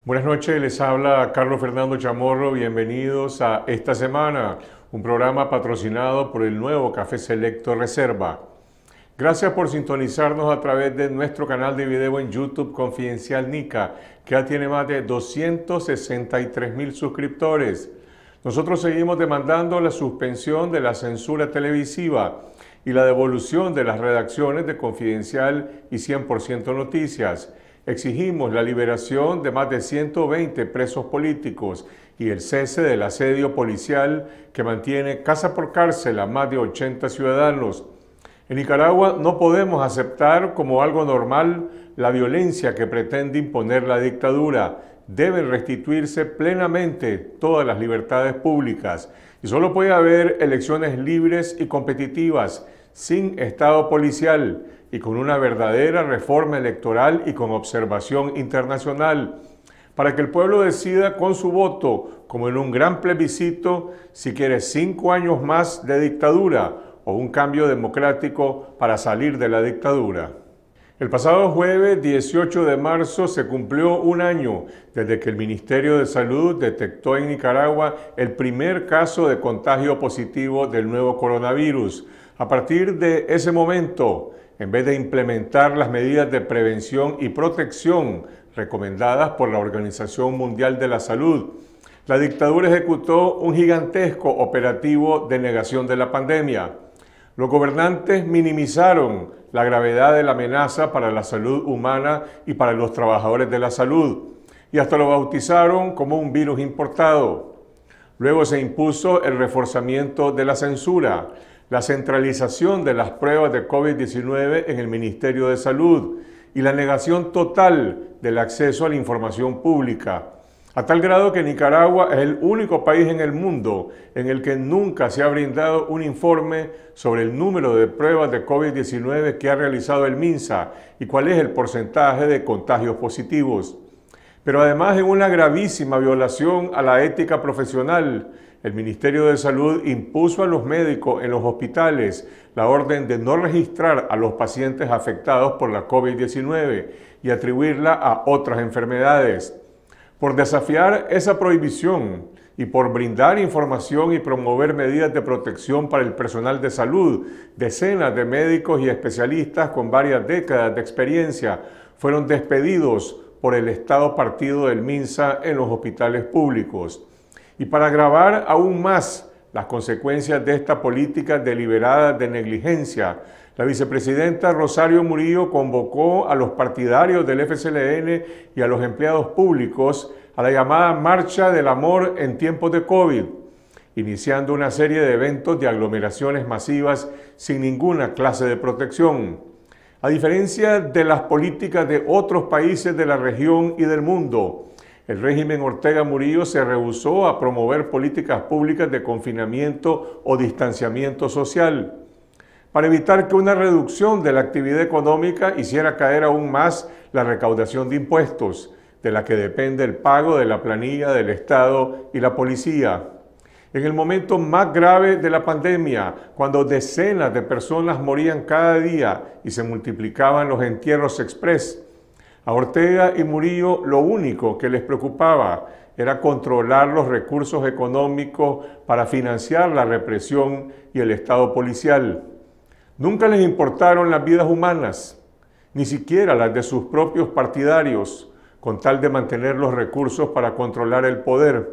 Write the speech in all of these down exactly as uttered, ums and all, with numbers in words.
Buenas noches, les habla Carlos Fernando Chamorro. Bienvenidos a Esta Semana, un programa patrocinado por el nuevo Café Selecto Reserva. Gracias por sintonizarnos a través de nuestro canal de video en YouTube Confidencial Nica, que ya tiene más de doscientos sesenta y tres mil suscriptores. Nosotros seguimos demandando la suspensión de la censura televisiva y la devolución de las redacciones de Confidencial y cien por ciento Noticias. Exigimos la liberación de más de ciento veinte presos políticos y el cese del asedio policial que mantiene casa por cárcel a más de ochenta ciudadanos. En Nicaragua no podemos aceptar como algo normal la violencia que pretende imponer la dictadura. Deben restituirse plenamente todas las libertades públicas y solo puede haber elecciones libres y competitivas, sin Estado policial y con una verdadera reforma electoral y con observación internacional, para que el pueblo decida con su voto, como en un gran plebiscito, si quiere cinco años más de dictadura o un cambio democrático para salir de la dictadura. El pasado jueves dieciocho de marzo se cumplió un año desde que el Ministerio de Salud detectó en Nicaragua el primer caso de contagio positivo del nuevo coronavirus. A partir de ese momento, en vez de implementar las medidas de prevención y protección recomendadas por la Organización Mundial de la Salud, la dictadura ejecutó un gigantesco operativo de negación de la pandemia. Los gobernantes minimizaron la gravedad de la amenaza para la salud humana y para los trabajadores de la salud, y hasta lo bautizaron como un virus importado. Luego se impuso el reforzamiento de la censura, la centralización de las pruebas de COVID diecinueve en el Ministerio de Salud y la negación total del acceso a la información pública, a tal grado que Nicaragua es el único país en el mundo en el que nunca se ha brindado un informe sobre el número de pruebas de COVID diecinueve que ha realizado el MINSA y cuál es el porcentaje de contagios positivos. Pero además, en una gravísima violación a la ética profesional, el Ministerio de Salud impuso a los médicos en los hospitales la orden de no registrar a los pacientes afectados por la COVID diecinueve y atribuirla a otras enfermedades. Por desafiar esa prohibición y por brindar información y promover medidas de protección para el personal de salud, decenas de médicos y especialistas con varias décadas de experiencia fueron despedidos por el Estado partido del MINSA en los hospitales públicos. Y para agravar aún más las consecuencias de esta política deliberada de negligencia, la vicepresidenta Rosario Murillo convocó a los partidarios del F S L N y a los empleados públicos a la llamada Marcha del Amor en tiempos de COVID, iniciando una serie de eventos de aglomeraciones masivas sin ninguna clase de protección. A diferencia de las políticas de otros países de la región y del mundo, el régimen Ortega Murillo se rehusó a promover políticas públicas de confinamiento o distanciamiento social, para evitar que una reducción de la actividad económica hiciera caer aún más la recaudación de impuestos, de la que depende el pago de la planilla del Estado y la policía. En el momento más grave de la pandemia, cuando decenas de personas morían cada día y se multiplicaban los entierros express, a Ortega y Murillo lo único que les preocupaba era controlar los recursos económicos para financiar la represión y el Estado policial. Nunca les importaron las vidas humanas, ni siquiera las de sus propios partidarios, con tal de mantener los recursos para controlar el poder.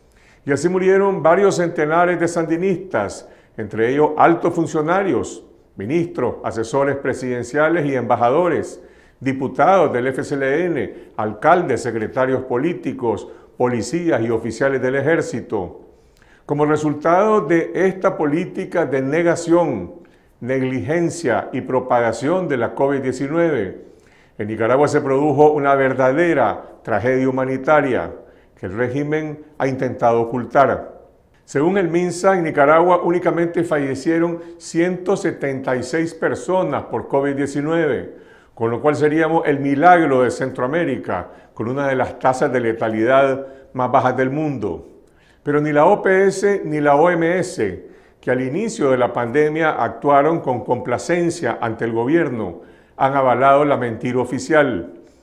Y así murieron varios centenares de sandinistas, entre ellos altos funcionarios, ministros, asesores presidenciales y embajadores, diputados del F S L N, alcaldes, secretarios políticos, policías y oficiales del ejército. Como resultado de esta política de negación, negligencia y propagación de la COVID diecinueve, en Nicaragua se produjo una verdadera tragedia humanitaria que el régimen ha intentado ocultar. Según el MINSA, en Nicaragua únicamente fallecieron ciento setenta y seis personas por COVID diecinueve, con lo cual seríamos el milagro de Centroamérica, con una de las tasas de letalidad más bajas del mundo. Pero ni la O P S ni la O M S, que al inicio de la pandemia actuaron con complacencia ante el gobierno, han avalado la mentira oficial.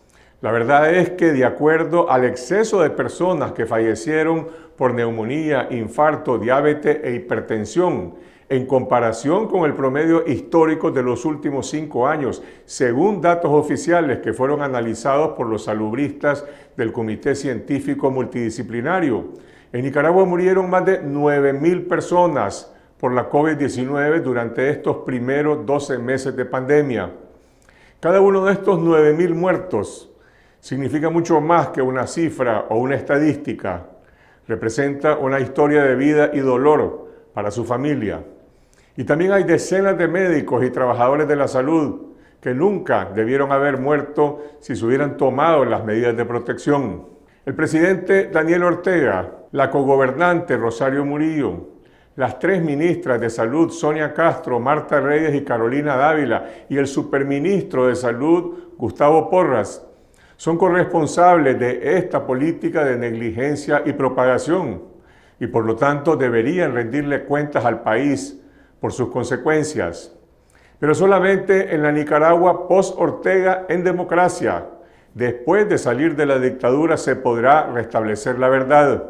La verdad es que de acuerdo al exceso de personas que fallecieron por neumonía, infarto, diabetes e hipertensión, en comparación con el promedio histórico de los últimos cinco años, según datos oficiales que fueron analizados por los salubristas del Comité Científico Multidisciplinario, en Nicaragua murieron más de nueve mil personas por la COVID diecinueve durante estos primeros doce meses de pandemia. Cada uno de estos nueve mil muertos significa mucho más que una cifra o una estadística. Representa una historia de vida y dolor para su familia. Y también hay decenas de médicos y trabajadores de la salud que nunca debieron haber muerto si se hubieran tomado las medidas de protección. El presidente Daniel Ortega, la cogobernante Rosario Murillo, las tres ministras de Salud, Sonia Castro, Marta Reyes y Carolina Dávila, y el superministro de Salud, Gustavo Porras, son corresponsables de esta política de negligencia y propagación y por lo tanto deberían rendirle cuentas al país por sus consecuencias. Pero solamente en la Nicaragua post-Ortega en democracia, después de salir de la dictadura, se podrá restablecer la verdad.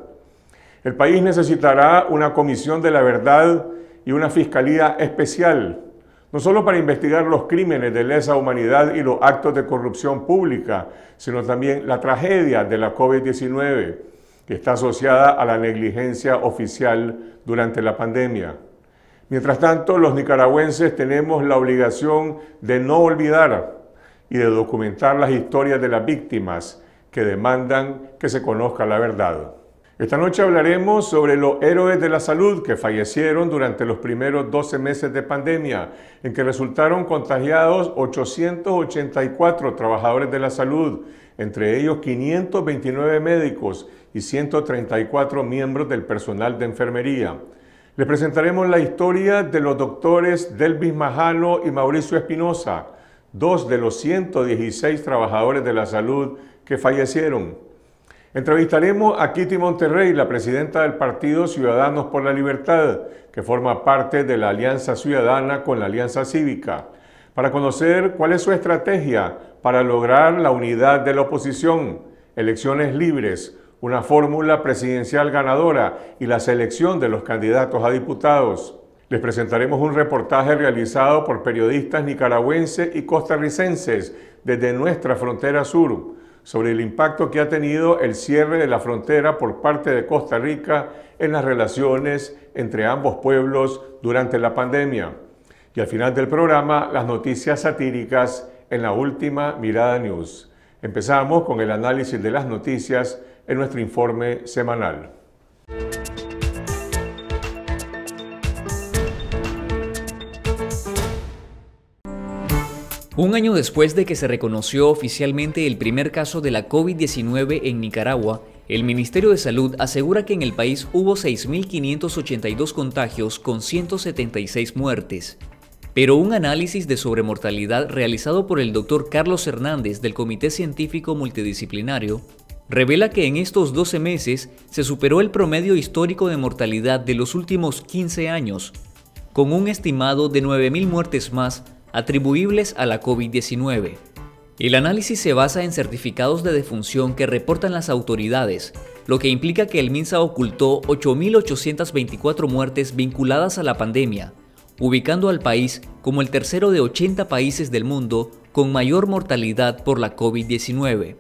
El país necesitará una comisión de la verdad y una fiscalía especial, no solo para investigar los crímenes de lesa humanidad y los actos de corrupción pública, sino también la tragedia de la COVID diecinueve, que está asociada a la negligencia oficial durante la pandemia. Mientras tanto, los nicaragüenses tenemos la obligación de no olvidar y de documentar las historias de las víctimas que demandan que se conozca la verdad. Esta noche hablaremos sobre los héroes de la salud que fallecieron durante los primeros doce meses de pandemia, en que resultaron contagiados ochocientos ochenta y cuatro trabajadores de la salud, entre ellos quinientos veintinueve médicos y ciento treinta y cuatro miembros del personal de enfermería. Les presentaremos la historia de los doctores Delvis Majano y Mauricio Espinosa, dos de los ciento dieciséis trabajadores de la salud que fallecieron. Entrevistaremos a Kitty Monterrey, la presidenta del partido Ciudadanos por la Libertad, que forma parte de la Alianza Ciudadana con la Alianza Cívica, para conocer cuál es su estrategia para lograr la unidad de la oposición, elecciones libres, una fórmula presidencial ganadora y la selección de los candidatos a diputados. Les presentaremos un reportaje realizado por periodistas nicaragüenses y costarricenses desde nuestra frontera sur, sobre el impacto que ha tenido el cierre de la frontera por parte de Costa Rica en las relaciones entre ambos pueblos durante la pandemia. Y al final del programa, las noticias satíricas en la Última Mirada News. Empezamos con el análisis de las noticias en nuestro informe semanal. Un año después de que se reconoció oficialmente el primer caso de la COVID diecinueve en Nicaragua, el Ministerio de Salud asegura que en el país hubo seis mil quinientos ochenta y dos contagios con ciento setenta y seis muertes. Pero un análisis de sobremortalidad realizado por el doctor Carlos Hernández del Comité Científico Multidisciplinario revela que en estos doce meses se superó el promedio histórico de mortalidad de los últimos quince años, con un estimado de nueve mil muertes más atribuibles a la COVID diecinueve. El análisis se basa en certificados de defunción que reportan las autoridades, lo que implica que el MINSA ocultó ocho mil ochocientas veinticuatro muertes vinculadas a la pandemia, ubicando al país como el tercero de ochenta países del mundo con mayor mortalidad por la COVID diecinueve.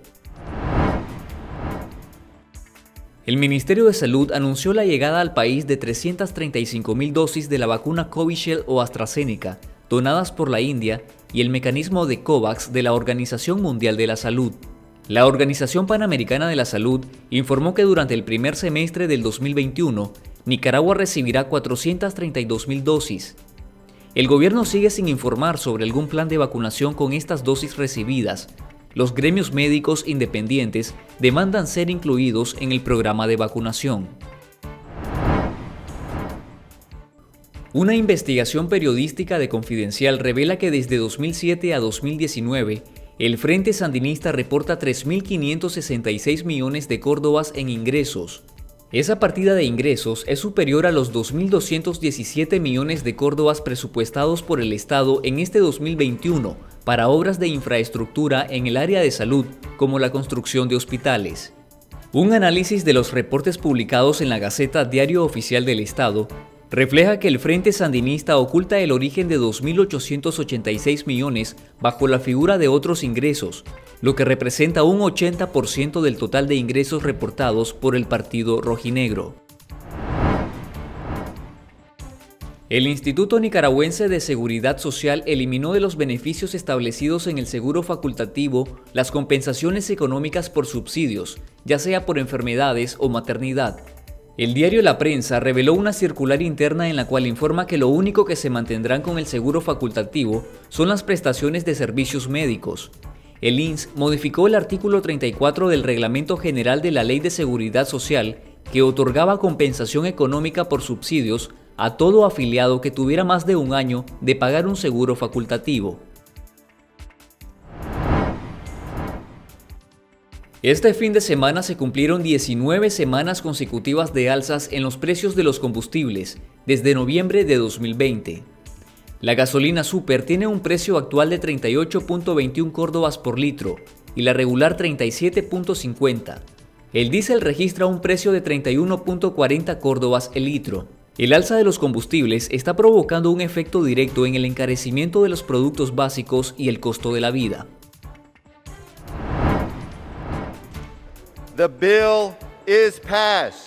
El Ministerio de Salud anunció la llegada al país de trescientas treinta y cinco mil dosis de la vacuna Covishield o AstraZeneca, donadas por la India, y el mecanismo de COVAX de la Organización Mundial de la Salud. La Organización Panamericana de la Salud informó que durante el primer semestre del dos mil veintiuno, Nicaragua recibirá cuatrocientas treinta y dos mil dosis. El gobierno sigue sin informar sobre algún plan de vacunación con estas dosis recibidas. Los gremios médicos independientes demandan ser incluidos en el programa de vacunación. Una investigación periodística de Confidencial revela que desde dos mil siete a dos mil diecinueve, el Frente Sandinista reporta tres mil quinientos sesenta y seis millones de córdobas en ingresos. Esa partida de ingresos es superior a los dos mil doscientos diecisiete millones de córdobas presupuestados por el Estado en este dos mil veintiuno, para obras de infraestructura en el área de salud, como la construcción de hospitales. Un análisis de los reportes publicados en la Gaceta Diario Oficial del Estado refleja que el Frente Sandinista oculta el origen de dos mil ochocientos ochenta y seis millones bajo la figura de otros ingresos, lo que representa un ochenta por ciento del total de ingresos reportados por el partido rojinegro. El Instituto Nicaragüense de Seguridad Social eliminó de los beneficios establecidos en el seguro facultativo las compensaciones económicas por subsidios, ya sea por enfermedades o maternidad. El diario La Prensa reveló una circular interna en la cual informa que lo único que se mantendrán con el seguro facultativo son las prestaciones de servicios médicos. El I N S modificó el artículo treinta y cuatro del Reglamento General de la Ley de Seguridad Social, que otorgaba compensación económica por subsidios a todo afiliado que tuviera más de un año de pagar un seguro facultativo. Este fin de semana se cumplieron diecinueve semanas consecutivas de alzas en los precios de los combustibles, desde noviembre de dos mil veinte. La gasolina super tiene un precio actual de treinta y ocho punto veintiún córdobas por litro y la regular treinta y siete punto cincuenta. El diésel registra un precio de treinta y uno punto cuarenta córdobas el litro. El alza de los combustibles está provocando un efecto directo en el encarecimiento de los productos básicos y el costo de la vida. The bill is passed.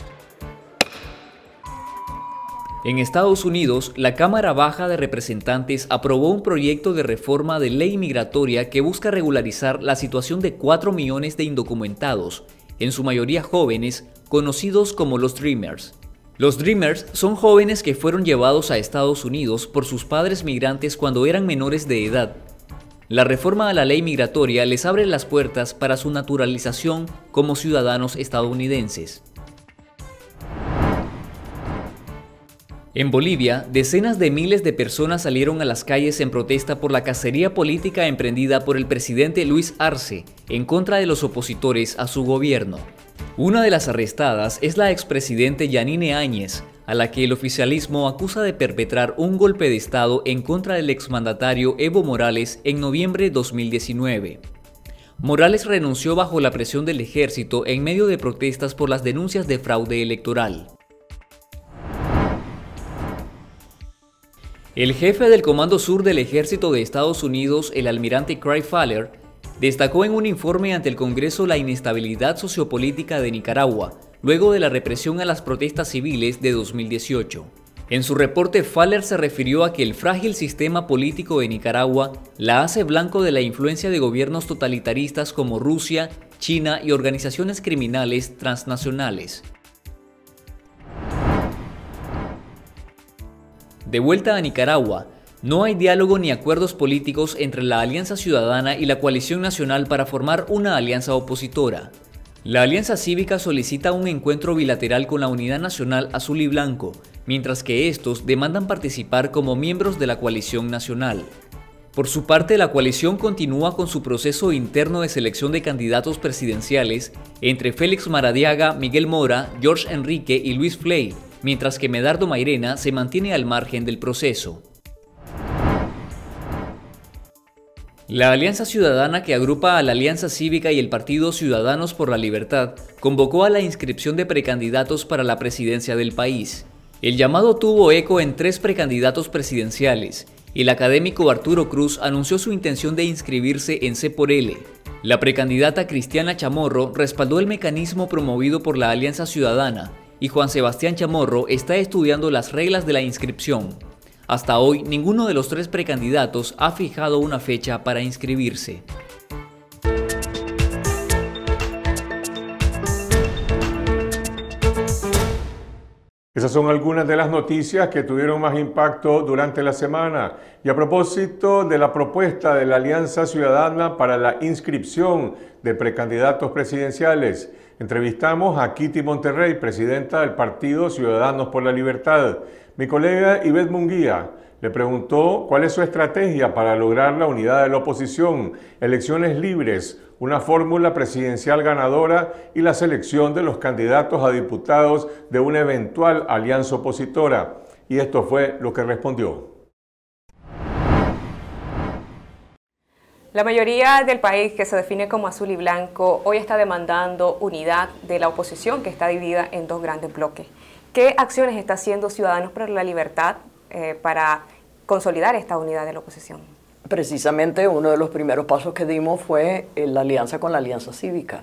En Estados Unidos, la Cámara Baja de Representantes aprobó un proyecto de reforma de ley migratoria que busca regularizar la situación de cuatro millones de indocumentados, en su mayoría jóvenes, conocidos como los Dreamers. Los Dreamers son jóvenes que fueron llevados a Estados Unidos por sus padres migrantes cuando eran menores de edad. La reforma a la ley migratoria les abre las puertas para su naturalización como ciudadanos estadounidenses. En Bolivia, decenas de miles de personas salieron a las calles en protesta por la cacería política emprendida por el presidente Luis Arce en contra de los opositores a su gobierno. Una de las arrestadas es la expresidente Yanine Áñez, a la que el oficialismo acusa de perpetrar un golpe de Estado en contra del exmandatario Evo Morales en noviembre de dos mil diecinueve. Morales renunció bajo la presión del ejército en medio de protestas por las denuncias de fraude electoral. El jefe del Comando Sur del Ejército de Estados Unidos, el almirante Craig Faller, destacó en un informe ante el Congreso la inestabilidad sociopolítica de Nicaragua, luego de la represión a las protestas civiles de dos mil dieciocho. En su reporte, Faller se refirió a que el frágil sistema político de Nicaragua la hace blanco de la influencia de gobiernos totalitaristas como Rusia, China y organizaciones criminales transnacionales. De vuelta a Nicaragua, no hay diálogo ni acuerdos políticos entre la Alianza Ciudadana y la Coalición Nacional para formar una alianza opositora. La Alianza Cívica solicita un encuentro bilateral con la Unidad Nacional Azul y Blanco, mientras que estos demandan participar como miembros de la Coalición Nacional. Por su parte, la coalición continúa con su proceso interno de selección de candidatos presidenciales entre Félix Maradiaga, Miguel Mora, George Enrique y Luis Fley, mientras que Medardo Mairena se mantiene al margen del proceso. La Alianza Ciudadana, que agrupa a la Alianza Cívica y el Partido Ciudadanos por la Libertad, convocó a la inscripción de precandidatos para la presidencia del país. El llamado tuvo eco en tres precandidatos presidenciales. El académico Arturo Cruz anunció su intención de inscribirse en C por L. La precandidata Cristiana Chamorro respaldó el mecanismo promovido por la Alianza Ciudadana y Juan Sebastián Chamorro está estudiando las reglas de la inscripción. Hasta hoy, ninguno de los tres precandidatos ha fijado una fecha para inscribirse. Esas son algunas de las noticias que tuvieron más impacto durante la semana. Y a propósito de la propuesta de la Alianza Ciudadana para la inscripción de precandidatos presidenciales, entrevistamos a Kitty Monterrey, presidenta del Partido Ciudadanos por la Libertad. Mi colega Ivette Munguía le preguntó cuál es su estrategia para lograr la unidad de la oposición, elecciones libres, una fórmula presidencial ganadora y la selección de los candidatos a diputados de una eventual alianza opositora. Y esto fue lo que respondió. La mayoría del país, que se define como azul y blanco, hoy está demandando unidad de la oposición, que está dividida en dos grandes bloques. ¿Qué acciones está haciendo Ciudadanos por la Libertad eh, para consolidar esta unidad de la oposición? Precisamente uno de los primeros pasos que dimos fue la alianza con la Alianza Cívica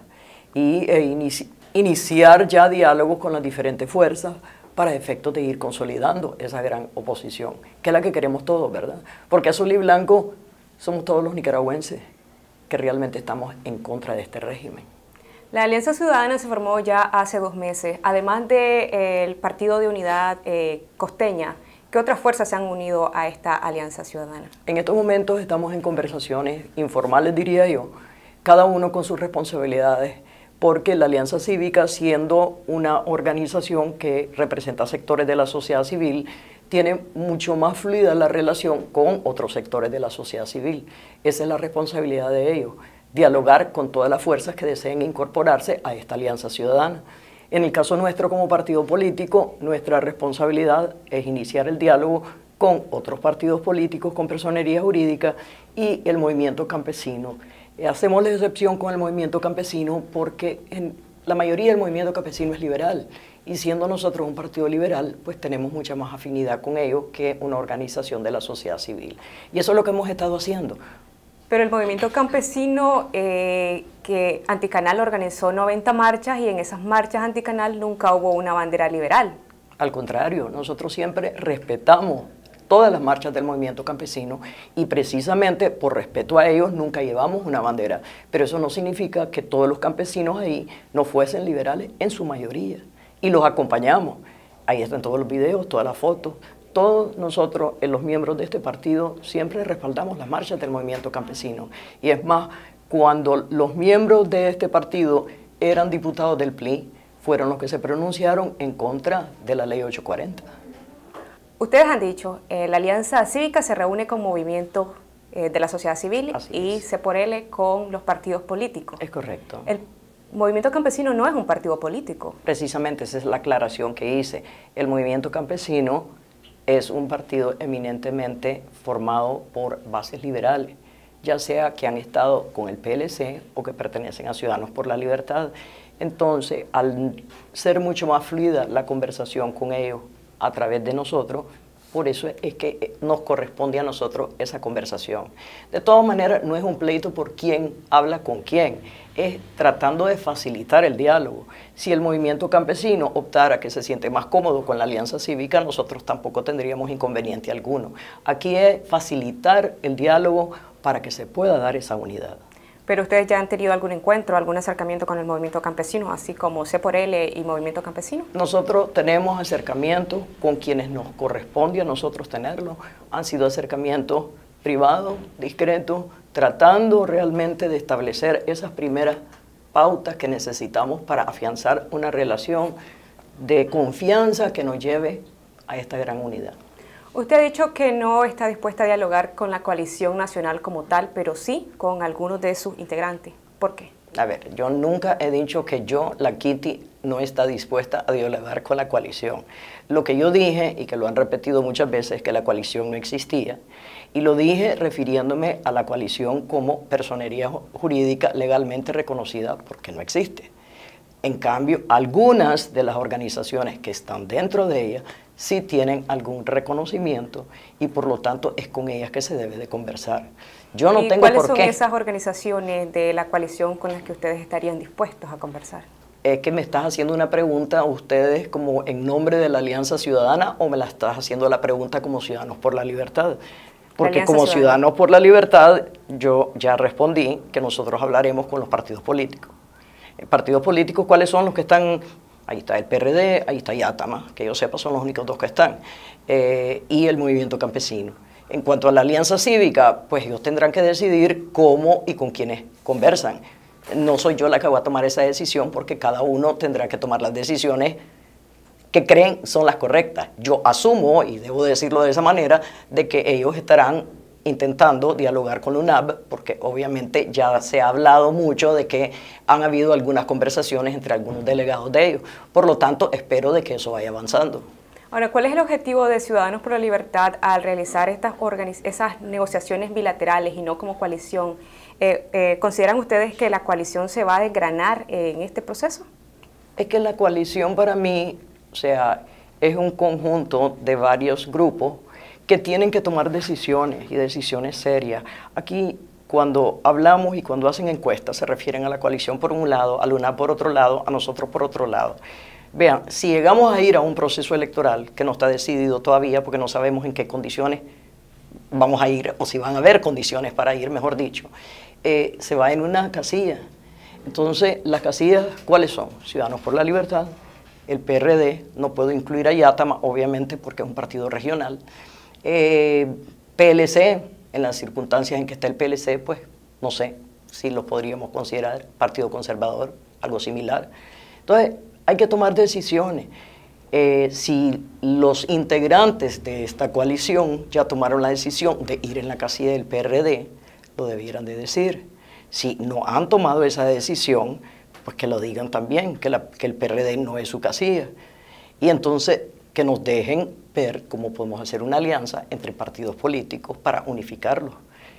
y e inici iniciar ya diálogos con las diferentes fuerzas para efectos de ir consolidando esa gran oposición, que es la que queremos todos, ¿verdad? Porque azul y blanco somos todos los nicaragüenses que realmente estamos en contra de este régimen. La Alianza Ciudadana se formó ya hace dos meses. Además del eh, Partido de Unidad eh, Costeña, ¿qué otras fuerzas se han unido a esta Alianza Ciudadana? En estos momentos estamos en conversaciones informales, diría yo, cada uno con sus responsabilidades, porque la Alianza Cívica, siendo una organización que representa sectores de la sociedad civil, tiene mucho más fluida la relación con otros sectores de la sociedad civil. Esa es la responsabilidad de ellos, dialogar con todas las fuerzas que deseen incorporarse a esta Alianza Ciudadana. En el caso nuestro como partido político, nuestra responsabilidad es iniciar el diálogo con otros partidos políticos, con personería jurídica y el movimiento campesino. Hacemos la excepción con el movimiento campesino porque en la mayoría del movimiento campesino es liberal y siendo nosotros un partido liberal, pues tenemos mucha más afinidad con ellos que una organización de la sociedad civil. Y eso es lo que hemos estado haciendo. Pero el movimiento campesino eh, que Anticanal organizó noventa marchas y en esas marchas Anticanal nunca hubo una bandera liberal. Al contrario, nosotros siempre respetamos todas las marchas del movimiento campesino y precisamente por respeto a ellos nunca llevamos una bandera. Pero eso no significa que todos los campesinos ahí no fuesen liberales en su mayoría y los acompañamos. Ahí están todos los videos, todas las fotos. Todos nosotros, los miembros de este partido, siempre respaldamos las marchas del movimiento campesino. Y es más, cuando los miembros de este partido eran diputados del P L I, fueron los que se pronunciaron en contra de la ley ocho cuarenta. Ustedes han dicho, eh, la Alianza Cívica se reúne con movimientos eh, de la sociedad civil Así y es. C por L con los partidos políticos. Es correcto. El movimiento campesino no es un partido político. Precisamente esa es la aclaración que hice. El movimiento campesino es un partido eminentemente formado por bases liberales, ya sea que han estado con el P L C o que pertenecen a Ciudadanos por la Libertad. Entonces, al ser mucho más fluida la conversación con ellos a través de nosotros, por eso es que nos corresponde a nosotros esa conversación. De todas maneras, no es un pleito por quién habla con quién, es tratando de facilitar el diálogo. Si el movimiento campesino optara que se siente más cómodo con la Alianza Cívica, nosotros tampoco tendríamos inconveniente alguno. Aquí es facilitar el diálogo para que se pueda dar esa unidad. Pero ustedes ya han tenido algún encuentro, algún acercamiento con el movimiento campesino, así como C por L y movimiento campesino. Nosotros tenemos acercamientos con quienes nos corresponde a nosotros tenerlo. Han sido acercamientos privados, discretos, tratando realmente de establecer esas primeras pautas que necesitamos para afianzar una relación de confianza que nos lleve a esta gran unidad. Usted ha dicho que no está dispuesta a dialogar con la coalición nacional como tal, pero sí con algunos de sus integrantes. ¿Por qué? A ver, yo nunca he dicho que yo, la Kitty, no está dispuesta a dialogar con la coalición. Lo que yo dije, y que lo han repetido muchas veces, es que la coalición no existía. Y lo dije refiriéndome a la coalición como personería jurídica legalmente reconocida porque no existe. En cambio, algunas de las organizaciones que están dentro de ella sí tienen algún reconocimiento y por lo tanto es con ellas que se debe de conversar. Yo no ¿Y tengo cuáles por son qué. esas organizaciones de la coalición con las que ustedes estarían dispuestos a conversar? ¿Es que me estás haciendo una pregunta a ustedes como en nombre de la Alianza Ciudadana o me la estás haciendo la pregunta como Ciudadanos por la Libertad? Porque como Ciudadana. Ciudadanos por la Libertad yo ya respondí que nosotros hablaremos con los partidos políticos. Partidos políticos, ¿cuáles son los que están? Ahí está el P R D, ahí está Yatama, que yo sepa son los únicos dos que están, eh, y el movimiento campesino. En cuanto a la Alianza Cívica, pues ellos tendrán que decidir cómo y con quiénes conversan. No soy yo la que va a tomar esa decisión porque cada uno tendrá que tomar las decisiones que creen son las correctas. Yo asumo, y debo decirlo de esa manera, de que ellos estarán intentando dialogar con la U N A B, porque obviamente ya se ha hablado mucho de que han habido algunas conversaciones entre algunos delegados de ellos. Por lo tanto, espero de que eso vaya avanzando. Ahora, ¿cuál es el objetivo de Ciudadanos por la Libertad al realizar estas esas negociaciones bilaterales y no como coalición Eh, eh, ¿Consideran ustedes que la coalición se va a desgranar en este proceso? Es que la coalición para mí, o sea, es un conjunto de varios grupos que tienen que tomar decisiones y decisiones serias. Aquí, cuando hablamos y cuando hacen encuestas, se refieren a la coalición por un lado, a Luna por otro lado, a nosotros por otro lado. Vean, si llegamos a ir a un proceso electoral que no está decidido todavía, porque no sabemos en qué condiciones vamos a ir, o si van a haber condiciones para ir, mejor dicho, eh, se va en una casilla. Entonces, las casillas, ¿cuáles son? Ciudadanos por la Libertad, el P R D, no puedo incluir a Yátama, obviamente, porque es un partido regional, eh, P L C, en las circunstancias en que está el P L C, pues, no sé si lo podríamos considerar Partido Conservador, algo similar. Entonces, hay que tomar decisiones. Eh, si los integrantes de esta coalición ya tomaron la decisión de ir en la casilla del P R D, lo debieran de decir. Si no han tomado esa decisión, pues que lo digan también, que, la, que el P R D no es su casilla. Y entonces que nos dejen ver cómo podemos hacer una alianza entre partidos políticos para unificarlos.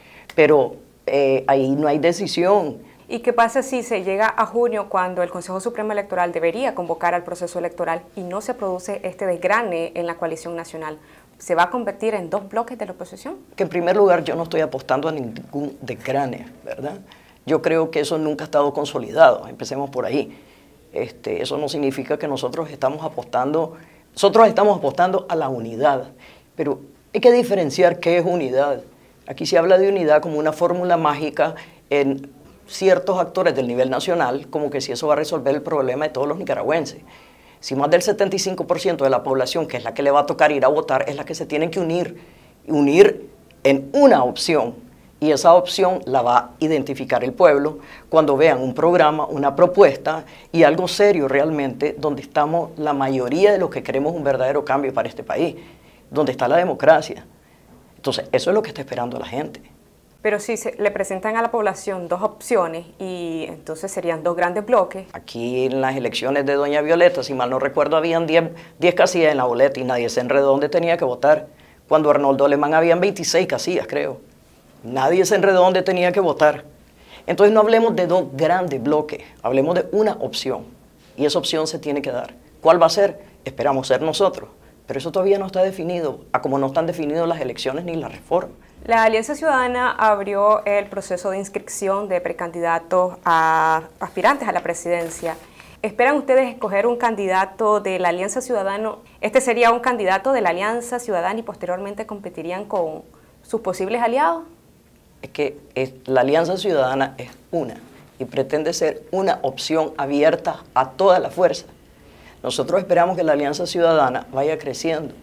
Pero eh, ahí no hay decisión. ¿Y qué pasa si se llega a junio, cuando el Consejo Supremo Electoral debería convocar al proceso electoral y no se produce este desgrane en la coalición nacional? ¿Se va a convertir en dos bloques de la oposición? Que en primer lugar yo no estoy apostando a ningún desgrane, ¿verdad? Yo creo que eso nunca ha estado consolidado, empecemos por ahí. Este, eso no significa que nosotros estamos apostando, nosotros estamos apostando a la unidad, pero hay que diferenciar qué es unidad. Aquí se habla de unidad como una fórmula mágica en ciertos actores del nivel nacional, como que si eso va a resolver el problema de todos los nicaragüenses. Si más del setenta y cinco por ciento de la población, que es la que le va a tocar ir a votar, es la que se tienen que unir, unir en una opción, y esa opción la va a identificar el pueblo cuando vean un programa, una propuesta y algo serio realmente, donde estamos la mayoría de los que queremos un verdadero cambio para este país, donde está la democracia. Entonces, eso es lo que está esperando la gente. Pero si se le presentan a la población dos opciones y entonces serían dos grandes bloques. Aquí en las elecciones de Doña Violeta, si mal no recuerdo, habían diez casillas en la boleta y nadie se enredó donde tenía que votar. Cuando Arnoldo Alemán habían veintiséis casillas, creo. Nadie se enredó donde tenía que votar. Entonces no hablemos de dos grandes bloques, hablemos de una opción. Y esa opción se tiene que dar. ¿Cuál va a ser? Esperamos ser nosotros. Pero eso todavía no está definido, a como no están definidas las elecciones ni la reforma. La Alianza Ciudadana abrió el proceso de inscripción de precandidatos a aspirantes a la presidencia. ¿Esperan ustedes escoger un candidato de la Alianza Ciudadana? ¿Este sería un candidato de la Alianza Ciudadana y posteriormente competirían con sus posibles aliados? Es que es, la Alianza Ciudadana es una y pretende ser una opción abierta a toda la fuerza. Nosotros esperamos que la Alianza Ciudadana vaya creciendo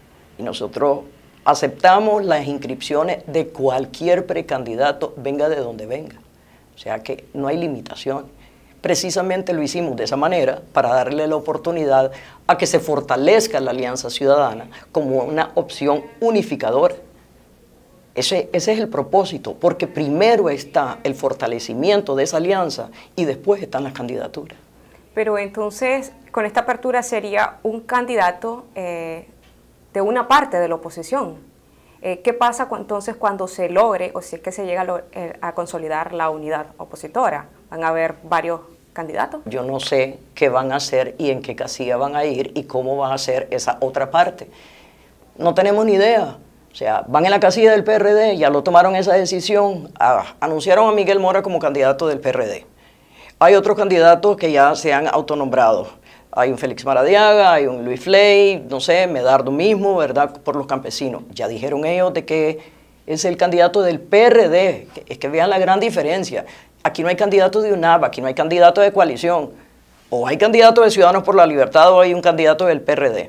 y nosotros aceptamos las inscripciones de cualquier precandidato, venga de donde venga. O sea que no hay limitación. Precisamente lo hicimos de esa manera para darle la oportunidad a que se fortalezca la Alianza Ciudadana como una opción unificadora. Ese, ese es el propósito, porque primero está el fortalecimiento de esa alianza y después están las candidaturas. Pero entonces, con esta apertura sería un candidato eh, de una parte de la oposición. Eh, ¿Qué pasa cu entonces cuando se logre, o si es que se llega a, lo, eh, a consolidar la unidad opositora? ¿Van a haber varios candidatos? Yo no sé qué van a hacer y en qué casilla van a ir y cómo va a ser esa otra parte. No tenemos ni idea. O sea, van en la casilla del P R D, ya lo tomaron esa decisión, ah, anunciaron a Miguel Mora como candidato del P R D. Hay otros candidatos que ya se han autonombrado. Hay un Félix Maradiaga, hay un Luis Fley, no sé, Medardo mismo, ¿verdad?, por los campesinos. Ya dijeron ellos de que es el candidato del P R D. Es que vean la gran diferencia. Aquí no hay candidato de U N A V, aquí no hay candidato de coalición. O hay candidato de Ciudadanos por la Libertad o hay un candidato del P R D.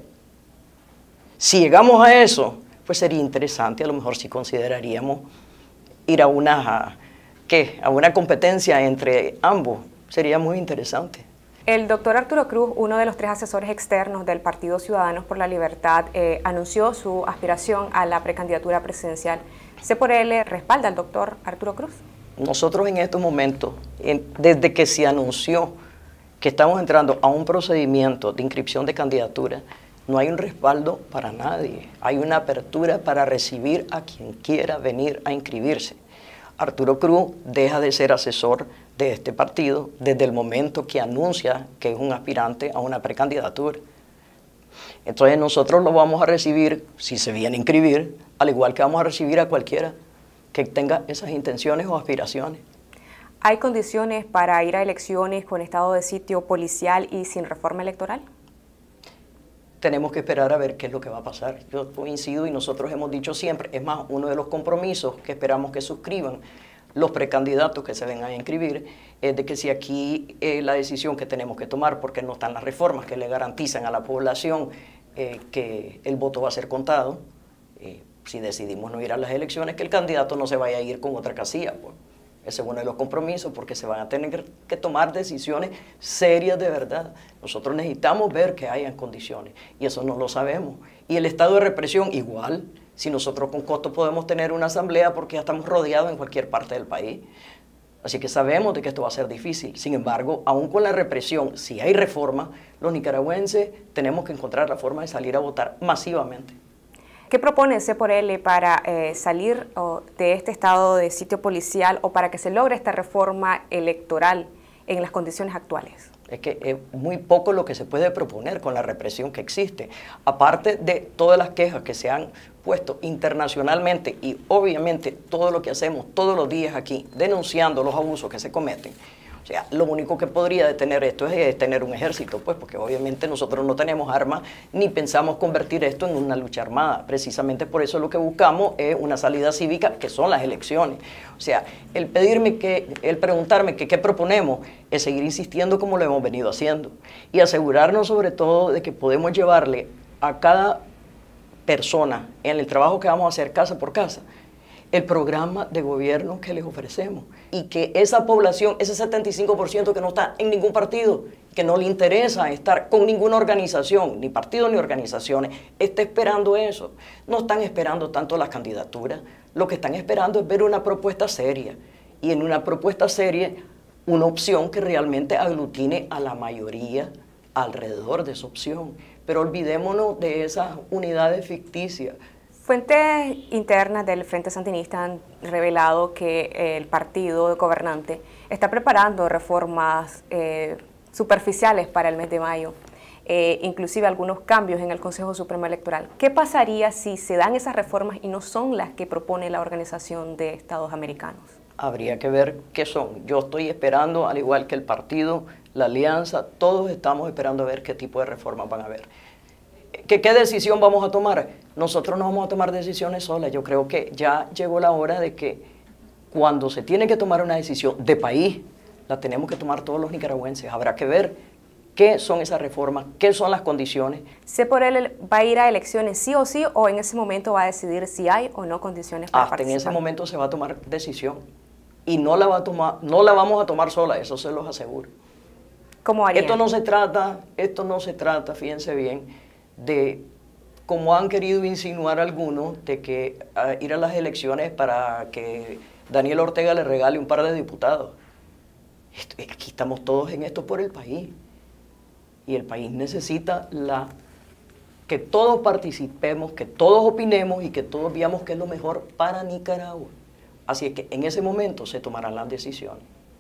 Si llegamos a eso, pues sería interesante, a lo mejor sí consideraríamos ir a una, ¿qué? a una competencia entre ambos. Sería muy interesante. El doctor Arturo Cruz, uno de los tres asesores externos del Partido Ciudadanos por la Libertad, eh, anunció su aspiración a la precandidatura presidencial. ¿C por L respalda al doctor Arturo Cruz? Nosotros en estos momentos, en, desde que se anunció que estamos entrando a un procedimiento de inscripción de candidatura, no hay un respaldo para nadie. Hay una apertura para recibir a quien quiera venir a inscribirse. Arturo Cruz deja de ser asesor de este partido desde el momento que anuncia que es un aspirante a una precandidatura. Entonces nosotros lo vamos a recibir, si se viene a inscribir, al igual que vamos a recibir a cualquiera que tenga esas intenciones o aspiraciones. ¿Hay condiciones para ir a elecciones con estado de sitio policial y sin reforma electoral? Tenemos que esperar a ver qué es lo que va a pasar. Yo coincido y nosotros hemos dicho siempre, es más, uno de los compromisos que esperamos que suscriban los precandidatos que se vengan a inscribir, es de que si aquí eh, la decisión que tenemos que tomar, porque no están las reformas que le garantizan a la población eh, que el voto va a ser contado, eh, si decidimos no ir a las elecciones, que el candidato no se vaya a ir con otra casilla, pues. Ese es uno de los compromisos, porque se van a tener que tomar decisiones serias de verdad. Nosotros necesitamos ver que hayan condiciones, y eso no lo sabemos. Y el estado de represión, igual, si nosotros con costo podemos tener una asamblea, porque ya estamos rodeados en cualquier parte del país. Así que sabemos de que esto va a ser difícil. Sin embargo, aún con la represión, si hay reforma, los nicaragüenses tenemos que encontrar la forma de salir a votar masivamente. ¿Qué propone C por L para eh, salir oh, de este estado de sitio policial o para que se logre esta reforma electoral en las condiciones actuales? Es que es muy poco lo que se puede proponer con la represión que existe. Aparte de todas las quejas que se han puesto internacionalmente y obviamente todo lo que hacemos todos los días aquí denunciando los abusos que se cometen. O sea, lo único que podría detener esto es, es tener un ejército, pues, porque obviamente nosotros no tenemos armas ni pensamos convertir esto en una lucha armada. Precisamente por eso lo que buscamos es una salida cívica, que son las elecciones. O sea, el pedirme que, el preguntarme que qué proponemos es seguir insistiendo como lo hemos venido haciendo y asegurarnos sobre todo de que podemos llevarle a cada persona en el trabajo que vamos a hacer casa por casa el programa de gobierno que les ofrecemos y que esa población, ese setenta y cinco por ciento que no está en ningún partido, que no le interesa estar con ninguna organización, ni partido ni organizaciones, está esperando eso. No están esperando tanto las candidaturas, lo que están esperando es ver una propuesta seria y en una propuesta seria una opción que realmente aglutine a la mayoría alrededor de esa opción. Pero olvidémonos de esas unidades ficticias. Fuentes internas del Frente Sandinista han revelado que el partido gobernante está preparando reformas eh, superficiales para el mes de mayo, eh, inclusive algunos cambios en el Consejo Supremo Electoral. ¿Qué pasaría si se dan esas reformas y no son las que propone la Organización de Estados Americanos? Habría que ver qué son. Yo estoy esperando, al igual que el partido, la alianza, todos estamos esperando a ver qué tipo de reformas van a haber. ¿Qué, ¿Qué decisión vamos a tomar? Nosotros no vamos a tomar decisiones solas. Yo creo que ya llegó la hora de que cuando se tiene que tomar una decisión de país, la tenemos que tomar todos los nicaragüenses. Habrá que ver qué son esas reformas, qué son las condiciones. ¿C por L va a ir a elecciones sí o sí o en ese momento va a decidir si hay o no condiciones para Hasta participar? en ese momento se va a tomar decisión y no la, va a tomar, no la vamos a tomar sola, eso se los aseguro. ¿Cómo harían? Esto no se trata, esto no se trata, fíjense bien, de, como han querido insinuar algunos, de que uh, ir a las elecciones para que Daniel Ortega le regale un par de diputados. Esto, aquí estamos todos en esto por el país. Y el país necesita la, que todos participemos, que todos opinemos y que todos veamos qué es lo mejor para Nicaragua. Así es que en ese momento se tomarán las decisiones.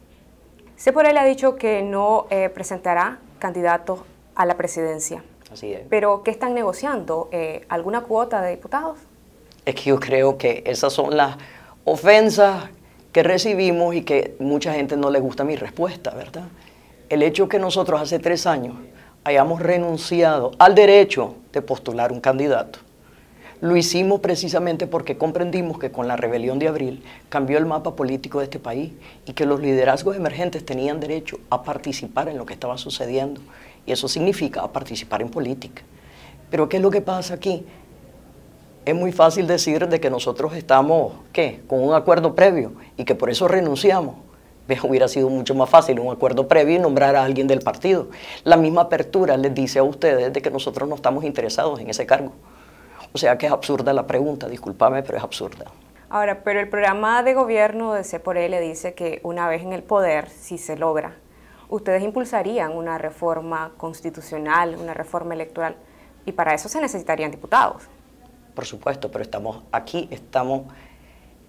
C por L ha dicho que no eh, presentará candidatos a la presidencia. Así es. ¿Pero qué están negociando? Eh, ¿Alguna cuota de diputados? Es que yo creo que esas son las ofensas que recibimos y que mucha gente no le gusta mi respuesta, ¿verdad? El hecho que nosotros hace tres años hayamos renunciado al derecho de postular un candidato, lo hicimos precisamente porque comprendimos que con la rebelión de abril cambió el mapa político de este país y que los liderazgos emergentes tenían derecho a participar en lo que estaba sucediendo. Y eso significa participar en política. Pero ¿qué es lo que pasa aquí? Es muy fácil decir de que nosotros estamos, ¿qué?, con un acuerdo previo y que por eso renunciamos. Hubiera sido mucho más fácil un acuerdo previo y nombrar a alguien del partido. La misma apertura les dice a ustedes de que nosotros no estamos interesados en ese cargo. O sea que es absurda la pregunta, discúlpame, pero es absurda. Ahora, pero el programa de gobierno de C por L dice que una vez en el poder, si se logra, ustedes impulsarían una reforma constitucional, una reforma electoral, y para eso se necesitarían diputados. Por supuesto, pero estamos aquí, estamos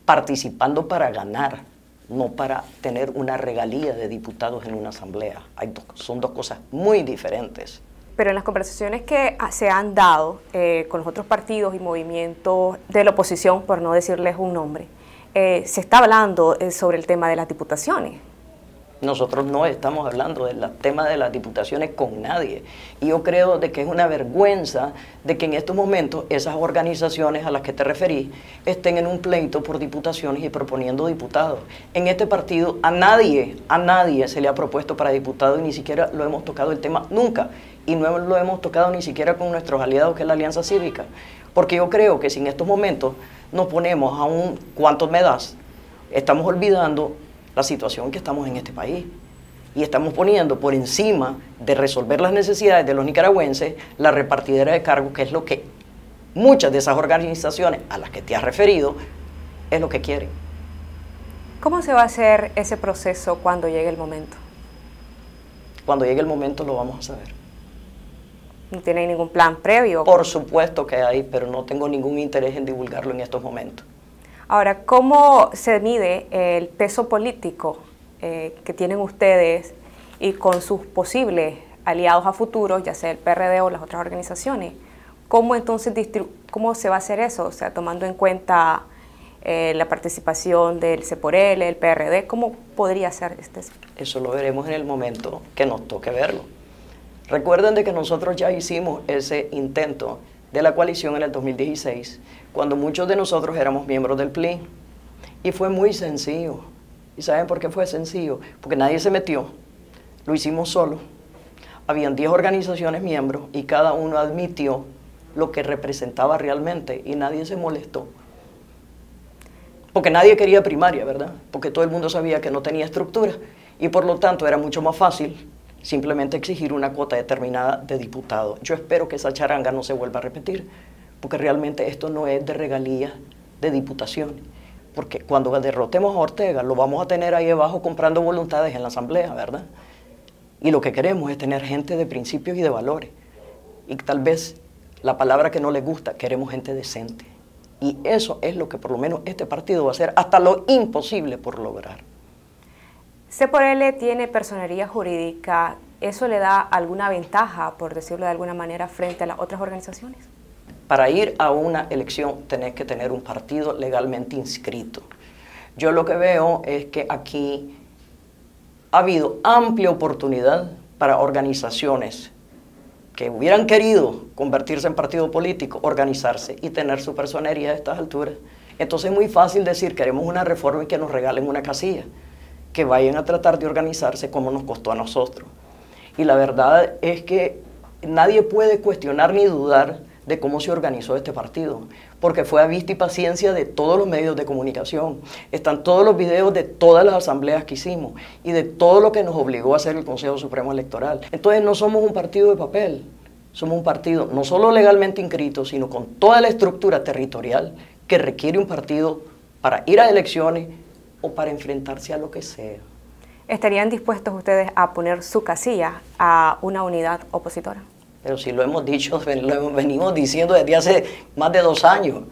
participando para ganar, no para tener una regalía de diputados en una asamblea. Hay dos, son dos cosas muy diferentes. Pero en las conversaciones que se han dado eh, con los otros partidos y movimientos de la oposición, por no decirles un nombre, eh, se está hablando eh, sobre el tema de las diputaciones. Nosotros no estamos hablando del tema de las diputaciones con nadie. Y yo creo de que es una vergüenza de que en estos momentos esas organizaciones a las que te referí estén en un pleito por diputaciones y proponiendo diputados. En este partido a nadie, a nadie se le ha propuesto para diputado y ni siquiera lo hemos tocado el tema nunca. Y no lo hemos tocado ni siquiera con nuestros aliados que es la Alianza Cívica. Porque yo creo que si en estos momentos nos ponemos a un ¿cuánto me das?, estamos olvidando la situación que estamos en este país y estamos poniendo por encima de resolver las necesidades de los nicaragüenses la repartidera de cargos, que es lo que muchas de esas organizaciones a las que te has referido es lo que quieren. ¿Cómo se va a hacer ese proceso cuando llegue el momento? Cuando llegue el momento lo vamos a saber. ¿No tienen ningún plan previo? Por supuesto que hay, pero no tengo ningún interés en divulgarlo en estos momentos. Ahora, ¿cómo se mide el peso político eh, que tienen ustedes y con sus posibles aliados a futuro, ya sea el P R D o las otras organizaciones? ¿Cómo entonces cómo se va a hacer eso? O sea, tomando en cuenta eh, la participación del C por L, el P R D, ¿cómo podría ser este? Eso lo veremos en el momento que nos toque verlo. Recuerden de que nosotros ya hicimos ese intento de la coalición en el dos mil dieciséis, cuando muchos de nosotros éramos miembros del P L I, y fue muy sencillo. ¿Y saben por qué fue sencillo? Porque nadie se metió, lo hicimos solo. Habían diez organizaciones miembros y cada uno admitió lo que representaba realmente y nadie se molestó. Porque nadie quería primaria, ¿verdad? Porque todo el mundo sabía que no tenía estructura y por lo tanto era mucho más fácil simplemente exigir una cuota determinada de diputados. Yo espero que esa charanga no se vuelva a repetir, porque realmente esto no es de regalía de diputación, porque cuando derrotemos a Ortega lo vamos a tener ahí abajo comprando voluntades en la asamblea, ¿verdad? Y lo que queremos es tener gente de principios y de valores, y tal vez la palabra que no les gusta, queremos gente decente, y eso es lo que por lo menos este partido va a hacer hasta lo imposible por lograr. C por L tiene personería jurídica, ¿eso le da alguna ventaja, por decirlo de alguna manera, frente a las otras organizaciones? Para ir a una elección tenés que tener un partido legalmente inscrito. Yo lo que veo es que aquí ha habido amplia oportunidad para organizaciones que hubieran querido convertirse en partido político, organizarse y tener su personería a estas alturas. Entonces es muy fácil decir, queremos una reforma y que nos regalen una casilla, que vayan a tratar de organizarse como nos costó a nosotros. Y la verdad es que nadie puede cuestionar ni dudar de cómo se organizó este partido, porque fue a vista y paciencia de todos los medios de comunicación. Están todos los videos de todas las asambleas que hicimos y de todo lo que nos obligó a hacer el Consejo Supremo Electoral. Entonces no somos un partido de papel, somos un partido no solo legalmente inscrito, sino con toda la estructura territorial que requiere un partido para ir a elecciones o para enfrentarse a lo que sea. ¿Estarían dispuestos ustedes a poner su casilla a una unidad opositora? Pero si lo hemos dicho, lo venimos diciendo desde hace más de dos años.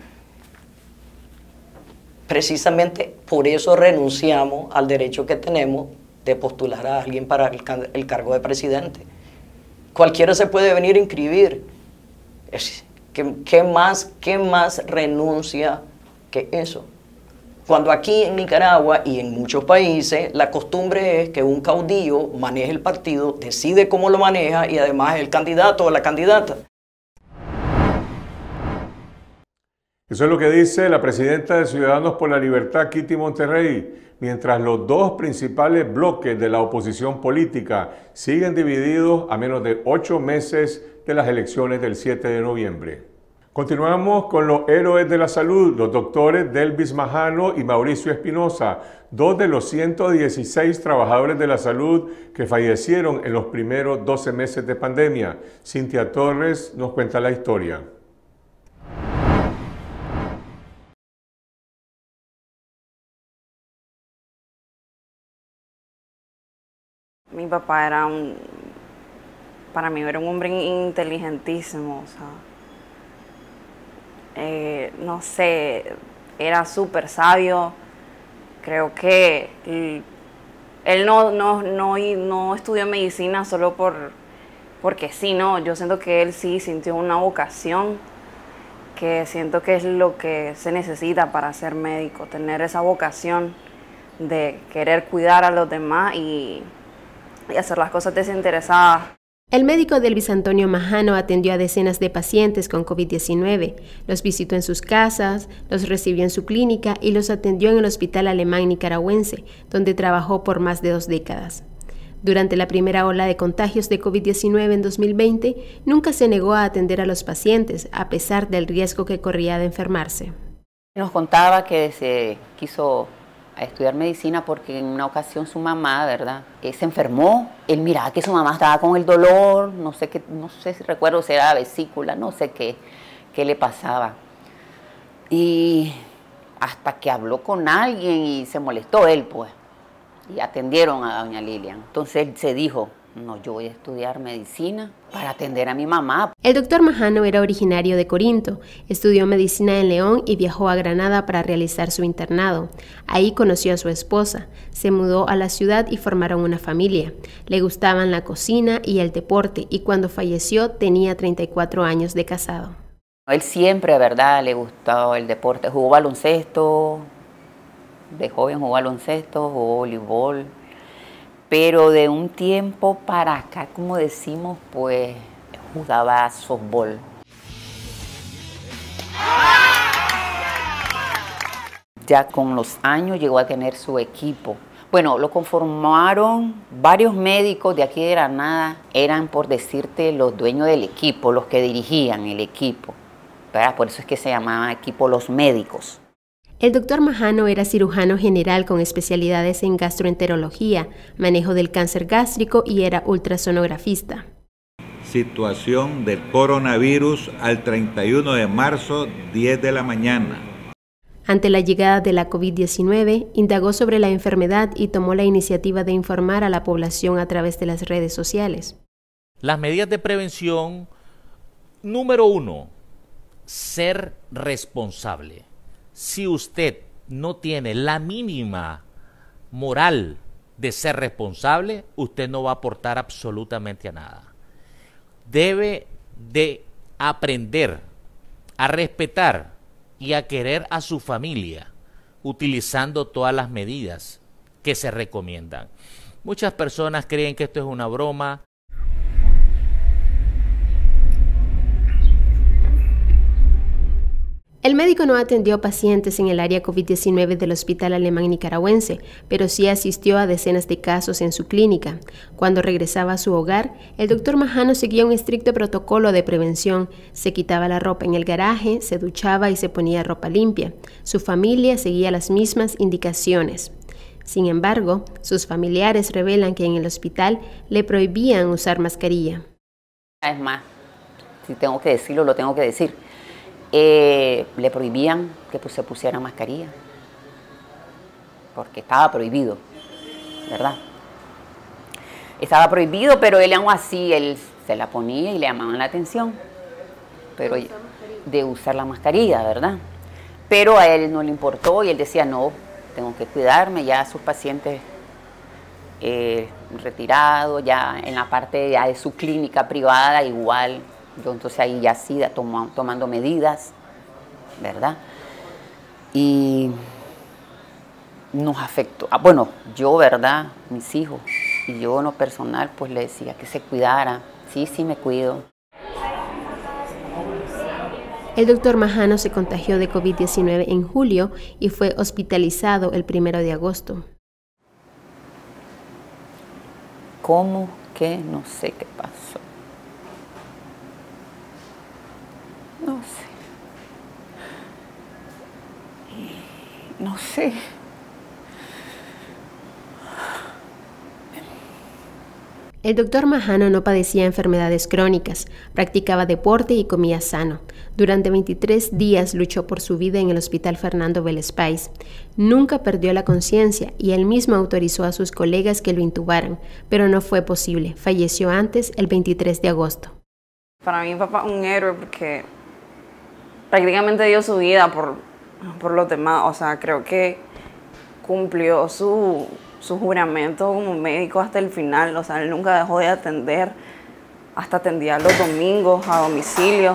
Precisamente por eso renunciamos al derecho que tenemos de postular a alguien para el, el cargo de presidente. Cualquiera se puede venir a inscribir. ¿Qué, qué más, qué más renuncia que eso? Cuando aquí en Nicaragua y en muchos países la costumbre es que un caudillo maneje el partido, decide cómo lo maneja y además es el candidato o la candidata. Eso es lo que dice la presidenta de Ciudadanos por la Libertad, Kitty Monterrey, mientras los dos principales bloques de la oposición política siguen divididos a menos de ocho meses de las elecciones del siete de noviembre. Continuamos con los héroes de la salud, los doctores Delvis Majano y Mauricio Espinosa, dos de los ciento dieciséis trabajadores de la salud que fallecieron en los primeros doce meses de pandemia. Cintia Torres nos cuenta la historia. Mi papá era un, para mí era un hombre inteligentísimo, o sea, eh, no sé, era súper sabio. Creo que él, él no, no, no, no estudió medicina solo por, porque sí, no. Yo siento que él sí sintió una vocación, que siento que es lo que se necesita para ser médico, tener esa vocación de querer cuidar a los demás y, y hacer las cosas desinteresadas. El médico Delvis Antonio Majano atendió a decenas de pacientes con COVID diecinueve, los visitó en sus casas, los recibió en su clínica y los atendió en el Hospital Alemán Nicaragüense, donde trabajó por más de dos décadas. Durante la primera ola de contagios de COVID diecinueve en dos mil veinte, nunca se negó a atender a los pacientes, a pesar del riesgo que corría de enfermarse. Nos contaba que se quiso a estudiar medicina porque en una ocasión su mamá, ¿verdad?, eh, se enfermó. Él miraba que su mamá estaba con el dolor, no sé qué, no sé si recuerdo si era vesícula, no sé qué, qué le pasaba. Y hasta que habló con alguien y se molestó él, pues, y atendieron a doña Lilian. Entonces él se dijo, no, yo voy a estudiar medicina para atender a mi mamá. El doctor Majano era originario de Corinto, estudió medicina en León y viajó a Granada para realizar su internado. Ahí conoció a su esposa, se mudó a la ciudad y formaron una familia. Le gustaban la cocina y el deporte y cuando falleció tenía treinta y cuatro años de casado. Él siempre, ¿verdad?, le gustó el deporte, jugó baloncesto, de joven jugó baloncesto, jugó voleibol. Pero de un tiempo para acá, como decimos, pues jugaba softball. Ya con los años llegó a tener su equipo. Bueno, lo conformaron varios médicos de aquí de Granada, eran, por decirte, los dueños del equipo, los que dirigían el equipo, ¿verdad? Por eso es que se llamaba equipo Los Médicos. El doctor Majano era cirujano general con especialidades en gastroenterología, manejo del cáncer gástrico y era ultrasonografista. Situación del coronavirus al treinta y uno de marzo, diez de la mañana. Ante la llegada de la COVID diecinueve, indagó sobre la enfermedad y tomó la iniciativa de informar a la población a través de las redes sociales. Las medidas de prevención, número uno, ser responsable. Si usted no tiene la mínima moral de ser responsable, usted no va a aportar absolutamente a nada. Debe de aprender a respetar y a querer a su familia, utilizando todas las medidas que se recomiendan. Muchas personas creen que esto es una broma. El médico no atendió pacientes en el área COVID diecinueve del Hospital Alemán Nicaragüense, pero sí asistió a decenas de casos en su clínica. Cuando regresaba a su hogar, el doctor Majano seguía un estricto protocolo de prevención. Se quitaba la ropa en el garaje, se duchaba y se ponía ropa limpia. Su familia seguía las mismas indicaciones. Sin embargo, sus familiares revelan que en el hospital le prohibían usar mascarilla. Es más, si tengo que decirlo, lo tengo que decir. Eh, le prohibían que pues, se pusiera mascarilla, porque estaba prohibido, ¿verdad? Estaba prohibido, pero él aún así, él se la ponía y le llamaban la atención, pero de usar, de usar la mascarilla, ¿verdad? Pero a él no le importó y él decía, no, tengo que cuidarme, ya sus pacientes eh, retirados, ya en la parte ya de su clínica privada igual. Yo entonces ahí ya sí tomo, tomando medidas, ¿verdad? Y nos afectó. Ah, bueno, yo, ¿verdad? Mis hijos y yo en lo personal, pues le decía que se cuidara. Sí, sí me cuido. El doctor Majano se contagió de COVID diecinueve en julio y fue hospitalizado el primero de agosto. ¿Cómo que? No sé qué pasó. No sé. No sé. El doctor Majano no padecía enfermedades crónicas, practicaba deporte y comía sano. Durante veintitrés días luchó por su vida en el Hospital Fernando Vélez Páez. Nunca perdió la conciencia y él mismo autorizó a sus colegas que lo intubaran, pero no fue posible. Falleció antes, el veintitrés de agosto. Para mí, papá, un héroe porque prácticamente dio su vida por, por los demás. O sea, creo que cumplió su, su juramento como médico hasta el final. O sea, él nunca dejó de atender, hasta atendía los domingos a domicilio.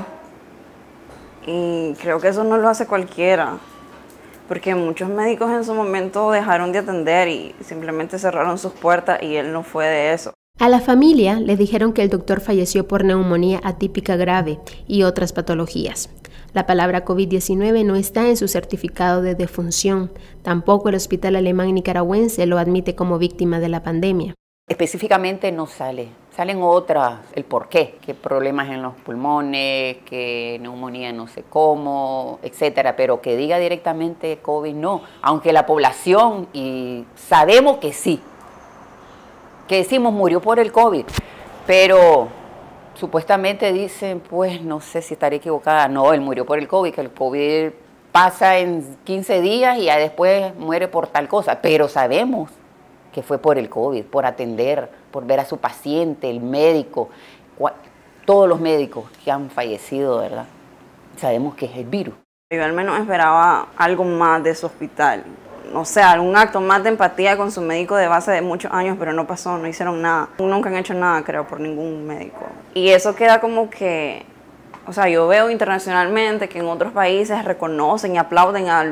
Y creo que eso no lo hace cualquiera, porque muchos médicos en su momento dejaron de atender y simplemente cerraron sus puertas, y él no fue de eso. A la familia le dijeron que el doctor falleció por neumonía atípica grave y otras patologías. La palabra COVID diecinueve no está en su certificado de defunción. Tampoco el Hospital Alemán Nicaragüense lo admite como víctima de la pandemia. Específicamente no sale. Salen otras, el por qué, que problemas en los pulmones, que neumonía no sé cómo, etcétera, pero que diga directamente COVID no, aunque la población, y sabemos que sí, que decimos murió por el COVID, pero supuestamente dicen, pues no sé si estaré equivocada, no, él murió por el COVID, que el COVID pasa en quince días y ya después muere por tal cosa, pero sabemos que fue por el COVID, por atender, por ver a su paciente, el médico, todos los médicos que han fallecido, ¿verdad? Sabemos que es el virus. Yo al menos esperaba algo más de ese hospital, no sé, algún acto más de empatía con su médico de base de muchos años, pero no pasó, no hicieron nada. Nunca han hecho nada, creo, por ningún médico. Y eso queda como que, o sea, yo veo internacionalmente que en otros países reconocen y aplauden al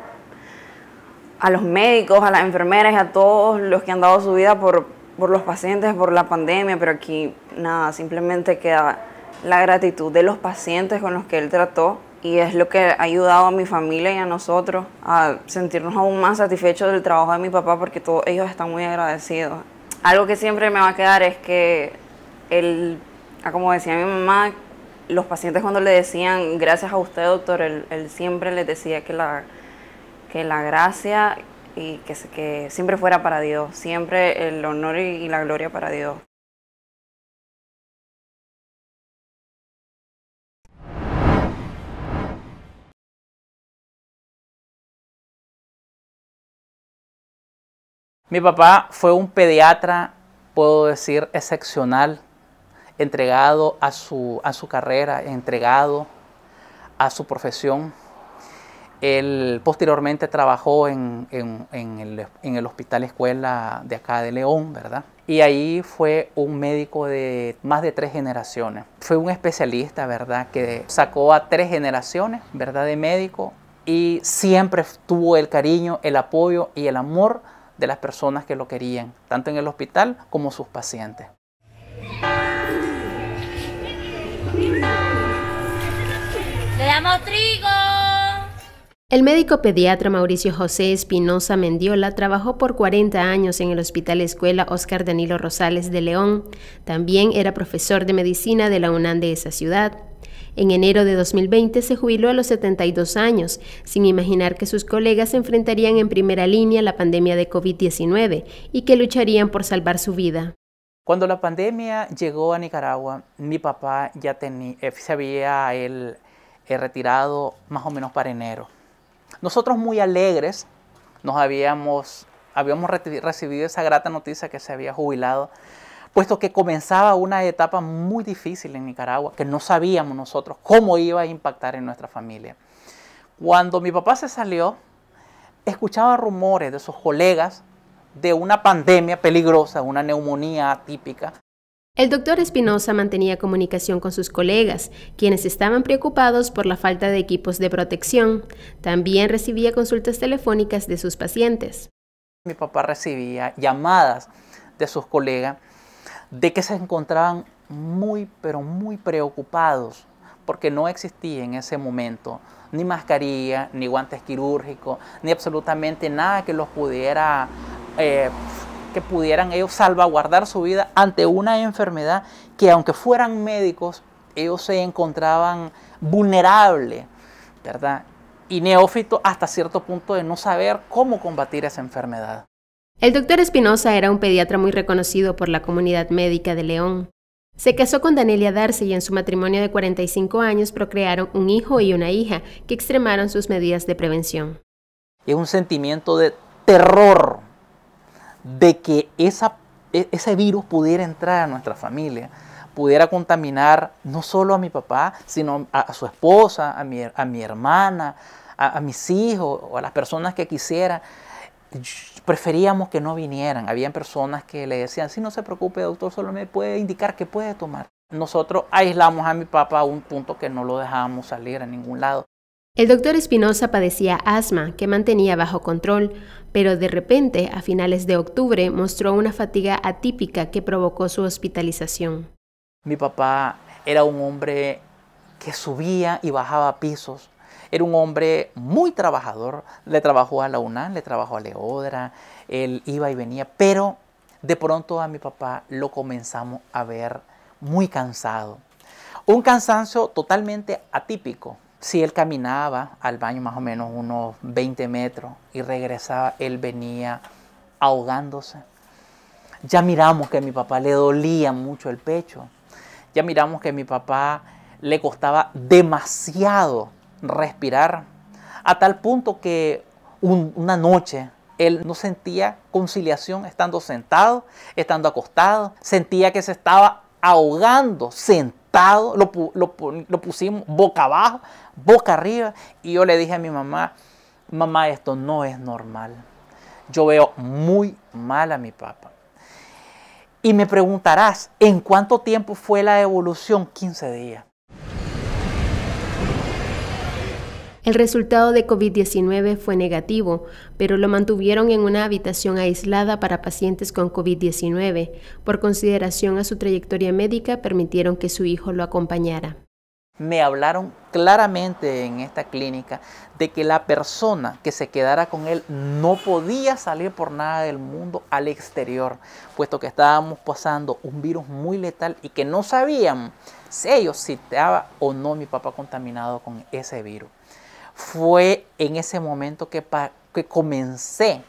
a los médicos, a las enfermeras y a todos los que han dado su vida por, por los pacientes, por la pandemia, pero aquí nada, simplemente queda la gratitud de los pacientes con los que él trató, y es lo que ha ayudado a mi familia y a nosotros a sentirnos aún más satisfechos del trabajo de mi papá, porque todos ellos están muy agradecidos. Algo que siempre me va a quedar es que él, como decía mi mamá, los pacientes cuando le decían gracias a usted, doctor, él, él siempre les decía que la que la gracia y que, que siempre fuera para Dios, siempre el honor y, y la gloria para Dios. Mi papá fue un pediatra, puedo decir, excepcional, entregado a su, a su carrera, entregado a su profesión. Él posteriormente trabajó en, en, en, el, en el Hospital Escuela de acá de León, ¿verdad? Y ahí fue un médico de más de tres generaciones. Fue un especialista, ¿verdad? Que sacó a tres generaciones, ¿verdad? De médico, y siempre tuvo el cariño, el apoyo y el amor de las personas que lo querían, tanto en el hospital como sus pacientes. ¡Le damos trigo! El médico pediatra Mauricio José Espinosa Mendiola trabajó por cuarenta años en el Hospital Escuela Óscar Danilo Rosales de León. También era profesor de medicina de la UNAM de esa ciudad. En enero de dos mil veinte se jubiló a los setenta y dos años, sin imaginar que sus colegas enfrentarían en primera línea la pandemia de COVID diecinueve y que lucharían por salvar su vida. Cuando la pandemia llegó a Nicaragua, mi papá ya tenía, se había él, eh, retirado más o menos para enero. Nosotros muy alegres nos habíamos, habíamos recibido esa grata noticia que se había jubilado, puesto que comenzaba una etapa muy difícil en Nicaragua, que no sabíamos nosotros cómo iba a impactar en nuestra familia. Cuando mi papá se salió, escuchaba rumores de sus colegas de una pandemia peligrosa, una neumonía atípica. El doctor Espinosa mantenía comunicación con sus colegas, quienes estaban preocupados por la falta de equipos de protección. También recibía consultas telefónicas de sus pacientes. Mi papá recibía llamadas de sus colegas de que se encontraban muy, pero muy preocupados, porque no existía en ese momento ni mascarilla, ni guantes quirúrgicos, ni absolutamente nada que los pudiera... Eh, que pudieran ellos salvaguardar su vida ante una enfermedad que, aunque fueran médicos, ellos se encontraban vulnerables, ¿verdad? Y neófitos hasta cierto punto de no saber cómo combatir esa enfermedad. El doctor Espinosa era un pediatra muy reconocido por la comunidad médica de León. Se casó con Danelia Darce y en su matrimonio de cuarenta y cinco años procrearon un hijo y una hija que extremaron sus medidas de prevención. Es un sentimiento de terror de que esa, ese virus pudiera entrar a nuestra familia, pudiera contaminar no solo a mi papá, sino a, a su esposa, a mi, a mi hermana, a, a mis hijos o a las personas que quisiera, preferíamos que no vinieran. Habían personas que le decían, sí, no se preocupe, doctor, solo me puede indicar qué puede tomar. Nosotros aislamos a mi papá a un punto que no lo dejábamos salir a ningún lado. El doctor Espinosa padecía asma que mantenía bajo control, pero de repente, a finales de octubre, mostró una fatiga atípica que provocó su hospitalización. Mi papá era un hombre que subía y bajaba pisos. Era un hombre muy trabajador. Le trabajó a la UNAM, le trabajó a Leodra, él iba y venía, pero de pronto a mi papá lo comenzamos a ver muy cansado. Un cansancio totalmente atípico. Si él caminaba al baño más o menos unos veinte metros y regresaba, él venía ahogándose. Ya miramos que a mi papá le dolía mucho el pecho. Ya miramos que a mi papá le costaba demasiado respirar, a tal punto que un, una noche él no sentía conciliación estando sentado, estando acostado. Sentía que se estaba ahogando sentado, lo, lo, lo pusimos boca abajo, boca arriba, y yo le dije a mi mamá, mamá, esto no es normal. Yo veo muy mal a mi papá. Y me preguntarás, ¿en cuánto tiempo fue la evolución? quince días. El resultado de COVID diecinueve fue negativo, pero lo mantuvieron en una habitación aislada para pacientes con COVID diecinueve. Por consideración a su trayectoria médica, permitieron que su hijo lo acompañara. Me hablaron claramente en esta clínica de que la persona que se quedara con él no podía salir por nada del mundo al exterior, puesto que estábamos pasando un virus muy letal y que no sabían si ellos si estaba o no mi papá contaminado con ese virus. Fue en ese momento que, que comencé,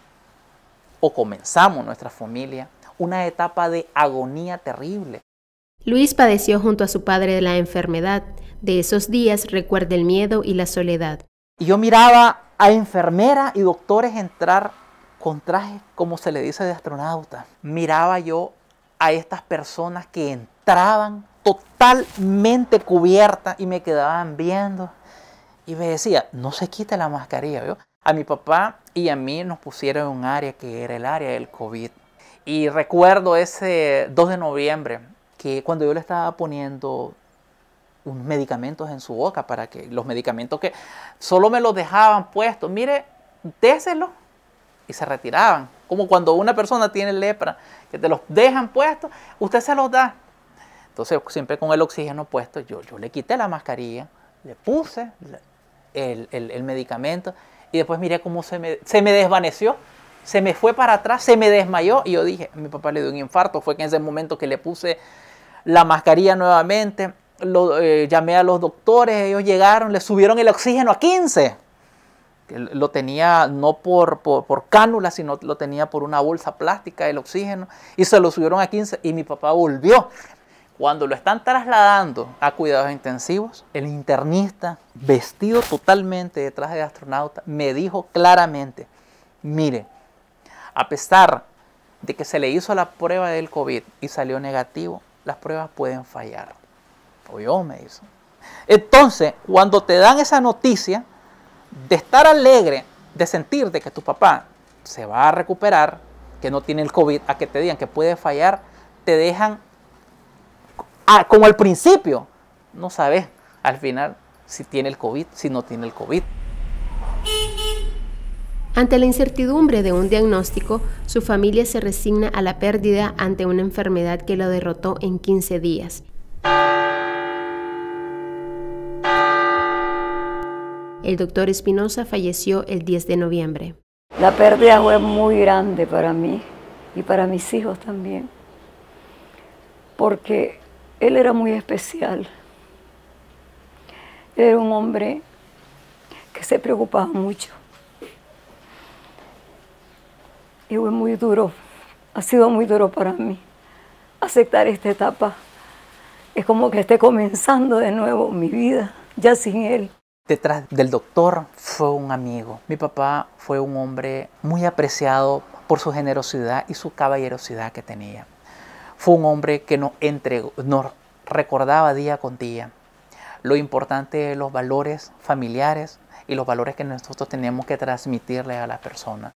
o comenzamos nuestra familia, una etapa de agonía terrible. Luis padeció junto a su padre de la enfermedad. De esos días recuerda el miedo y la soledad. Y yo miraba a enfermeras y doctores entrar con trajes, como se le dice, de astronauta. Miraba yo a estas personas que entraban totalmente cubiertas y me quedaban viendo. Y me decía, no se quite la mascarilla. ¿Vio? A mi papá y a mí nos pusieron en un área que era el área del COVID. Y recuerdo ese dos de noviembre, que cuando yo le estaba poniendo unos medicamentos en su boca, para que los medicamentos que solo me los dejaban puestos, mire, déselo, y se retiraban. Como cuando una persona tiene lepra, que te los dejan puestos, usted se los da. Entonces, siempre con el oxígeno puesto, yo, yo le quité la mascarilla, le puse el, el, el medicamento, y después miré cómo se me, se me desvaneció, se me fue para atrás, se me desmayó, y yo dije, a mi papá le dio un infarto. Fue que en ese momento que le puse la mascarilla nuevamente, lo, eh, llamé a los doctores, ellos llegaron, le subieron el oxígeno a quince. Lo tenía no por, por, por cánula, sino lo tenía por una bolsa plástica, el oxígeno, y se lo subieron a quince, y mi papá volvió. Cuando lo están trasladando a cuidados intensivos, el internista, vestido totalmente de traje de astronauta, me dijo claramente, mire, a pesar de que se le hizo la prueba del COVID y salió negativo, las pruebas pueden fallar. Oyó, me dice. Entonces, cuando te dan esa noticia de estar alegre, de sentir de que tu papá se va a recuperar, que no tiene el COVID, a que te digan que puede fallar, te dejan, ah, como al principio, no sabes al final si tiene el COVID, si no tiene el COVID. Ante la incertidumbre de un diagnóstico, su familia se resigna a la pérdida ante una enfermedad que lo derrotó en quince días. El doctor Espinosa falleció el diez de noviembre. La pérdida fue muy grande para mí y para mis hijos también, porque él era muy especial. Era un hombre que se preocupaba mucho. Y fue muy duro, ha sido muy duro para mí aceptar esta etapa. Es como que esté comenzando de nuevo mi vida, ya sin él. Detrás del doctor fue un amigo. Mi papá fue un hombre muy apreciado por su generosidad y su caballerosidad que tenía. Fue un hombre que nos entregó, nos recordaba día con día. lo importante es los valores familiares y los valores que nosotros tenemos que transmitirle a la persona.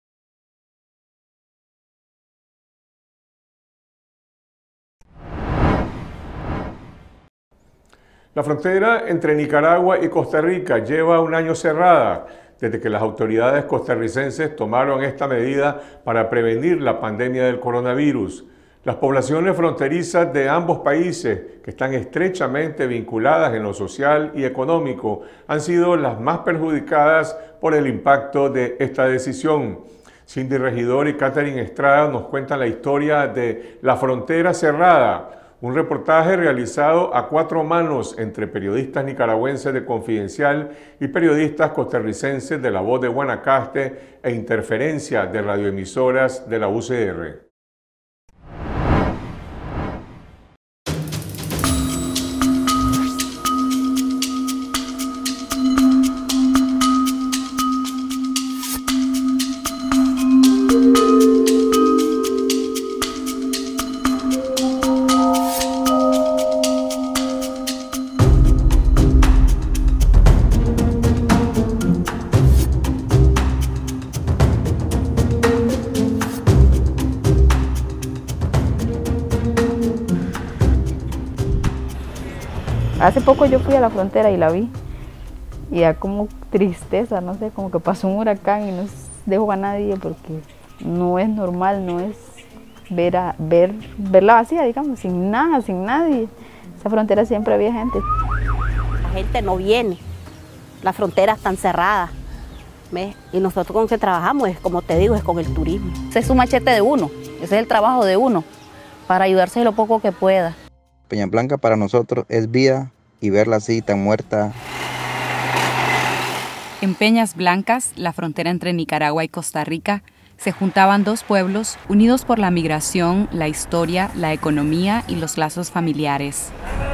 La frontera entre Nicaragua y Costa Rica lleva un año cerrada desde que las autoridades costarricenses tomaron esta medida para prevenir la pandemia del coronavirus. Las poblaciones fronterizas de ambos países, que están estrechamente vinculadas en lo social y económico, han sido las más perjudicadas por el impacto de esta decisión. Cindy Regidor y Catherine Estrada nos cuentan la historia de La Frontera Cerrada, un reportaje realizado a cuatro manos entre periodistas nicaragüenses de Confidencial y periodistas costarricenses de La Voz de Guanacaste e Interferencia de radioemisoras de la U C R. Hace poco yo fui a la frontera y la vi, y da como tristeza, no sé, como que pasó un huracán y no dejó a nadie, porque no es normal, no es ver, a, ver verla vacía, digamos, sin nada, sin nadie. Esa frontera siempre había gente. La gente no viene, las fronteras están cerradas, ¿ves? Y nosotros con que trabajamos es, como te digo, es con el turismo. Ese es un machete de uno, ese es el trabajo de uno, para ayudarse lo poco que pueda. Peña Blanca para nosotros es vida y verla así tan muerta. En Peñas Blancas, la frontera entre Nicaragua y Costa Rica, se juntaban dos pueblos unidos por la migración, la historia, la economía y los lazos familiares.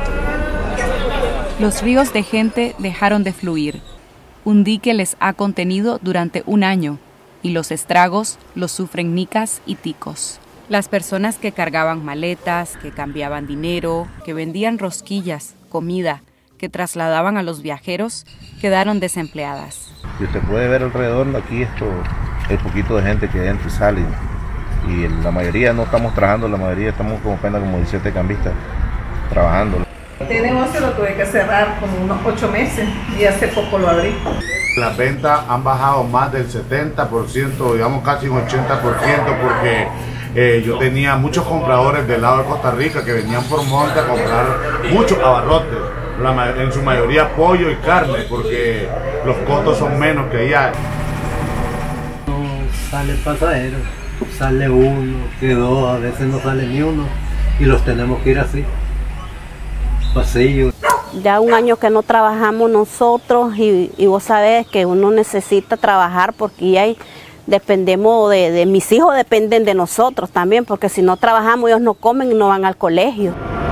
Los ríos de gente dejaron de fluir. Un dique les ha contenido durante un año y los estragos los sufren nicas y ticos. Las personas que cargaban maletas, que cambiaban dinero, que vendían rosquillas, comida, que trasladaban a los viajeros, quedaron desempleadas. Y usted puede ver alrededor aquí esto, el poquito de gente que entra y sale. Y la mayoría no estamos trabajando, la mayoría estamos como pena como diecisiete cambistas trabajando. Este negocio lo tuve que cerrar como unos ocho meses y hace poco lo abrí. Las ventas han bajado más del setenta por ciento, digamos casi un ochenta por ciento, porque Eh, yo tenía muchos compradores del lado de Costa Rica que venían por monte a comprar muchos abarrotes, la, en su mayoría pollo y carne, porque los costos son menos que allá. No sale pasajero, sale uno, que dos, a veces no sale ni uno y los tenemos que ir así, pasillo. Ya un año que no trabajamos nosotros y, y vos sabés que uno necesita trabajar porque hay dependemos de, de mis hijos, dependen de nosotros también, porque si no trabajamos ellos no comen y no van al colegio.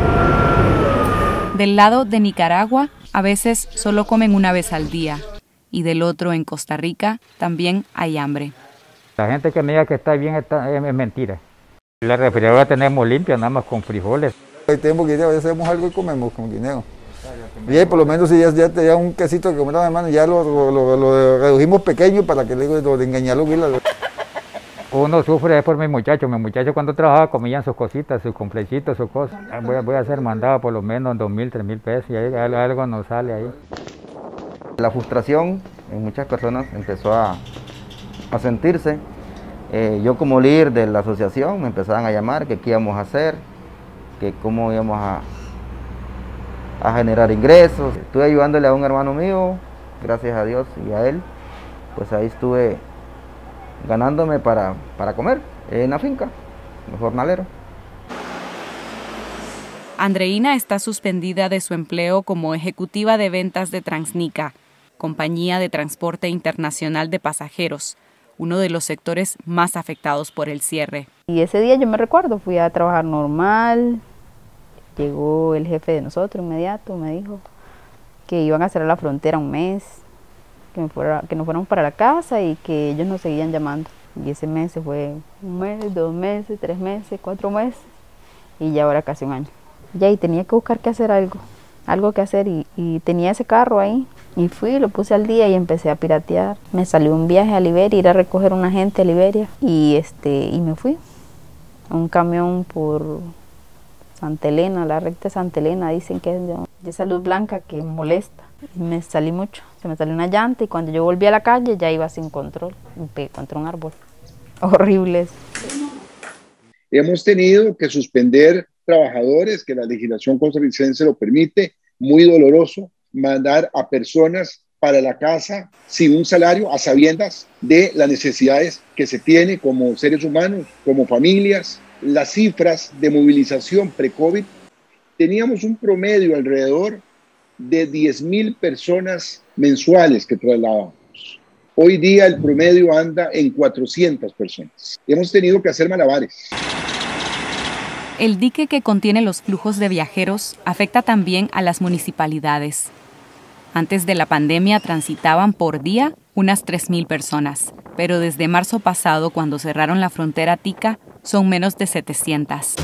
Del lado de Nicaragua, a veces solo comen una vez al día, y del otro, en Costa Rica, también hay hambre. La gente que me diga que está bien está, es, es mentira. La refrigeradora tenemos limpia, nada más con frijoles. Hoy tenemos guineo, ya hacemos algo y comemos con guineo. Y ahí por lo menos si ya, ya te da un quesito que compraba hermano, ya lo, lo, lo, lo redujimos pequeño para que le digo de engañar los guilas. Uno sufre por mis muchachos, mis muchachos cuando trabajaba comían sus cositas, sus complecitos, sus cosas. Voy, voy a ser mandado por lo menos dos mil, tres mil pesos y ahí algo nos sale ahí. La frustración en muchas personas empezó a, a sentirse. Eh, yo como líder de la asociación me empezaban a llamar que qué íbamos a hacer, que cómo íbamos a a generar ingresos. Estuve ayudándole a un hermano mío, gracias a Dios y a él, pues ahí estuve ganándome para, para comer en la finca, en jornalero. Andreina está suspendida de su empleo como ejecutiva de ventas de Transnica, compañía de transporte internacional de pasajeros, uno de los sectores más afectados por el cierre. Y ese día yo me recuerdo, fui a trabajar normal. Llegó el jefe de nosotros inmediato, me dijo que iban a cerrar la frontera un mes, que, me fuera, que nos fuéramos para la casa y que ellos nos seguían llamando. Y ese mes se fue un mes, dos meses, tres meses, cuatro meses y ya ahora casi un año. Ya y tenía que buscar que hacer algo. algo que hacer y, y tenía ese carro ahí. Y fui, lo puse al día y empecé a piratear. Me salió un viaje a Liberia, ir a recoger a una gente a Liberia y, este, y me fui. Un camión por Santa Elena, la recta de Santa Elena, dicen que es de, de esa luz blanca que molesta. Y me salí mucho, se me salió una llanta y cuando yo volví a la calle ya iba sin control, me pegué contra un árbol. Horrible. Hemos tenido que suspender trabajadores, que la legislación costarricense lo permite, muy doloroso, mandar a personas para la casa sin un salario, a sabiendas de las necesidades que se tiene como seres humanos, como familias. Las cifras de movilización pre-COVID, teníamos un promedio alrededor de diez mil personas mensuales que trasladábamos. Hoy día el promedio anda en cuatrocientas personas. Hemos tenido que hacer malabares. El dique que contiene los flujos de viajeros afecta también a las municipalidades. Antes de la pandemia transitaban por día unas tres mil personas, pero desde marzo pasado, cuando cerraron la frontera tica, son menos de setecientas.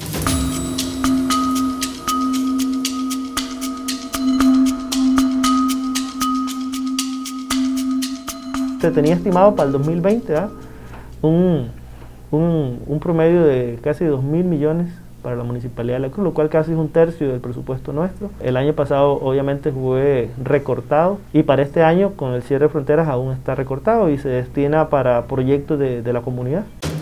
Se tenía estimado para el dos mil veinte, ¿verdad? un, un, un promedio de casi dos mil millones para la Municipalidad de La Cruz, lo cual casi es un tercio del presupuesto nuestro. El año pasado obviamente fue recortado y para este año con el cierre de fronteras aún está recortado y se destina para proyectos de, de la comunidad.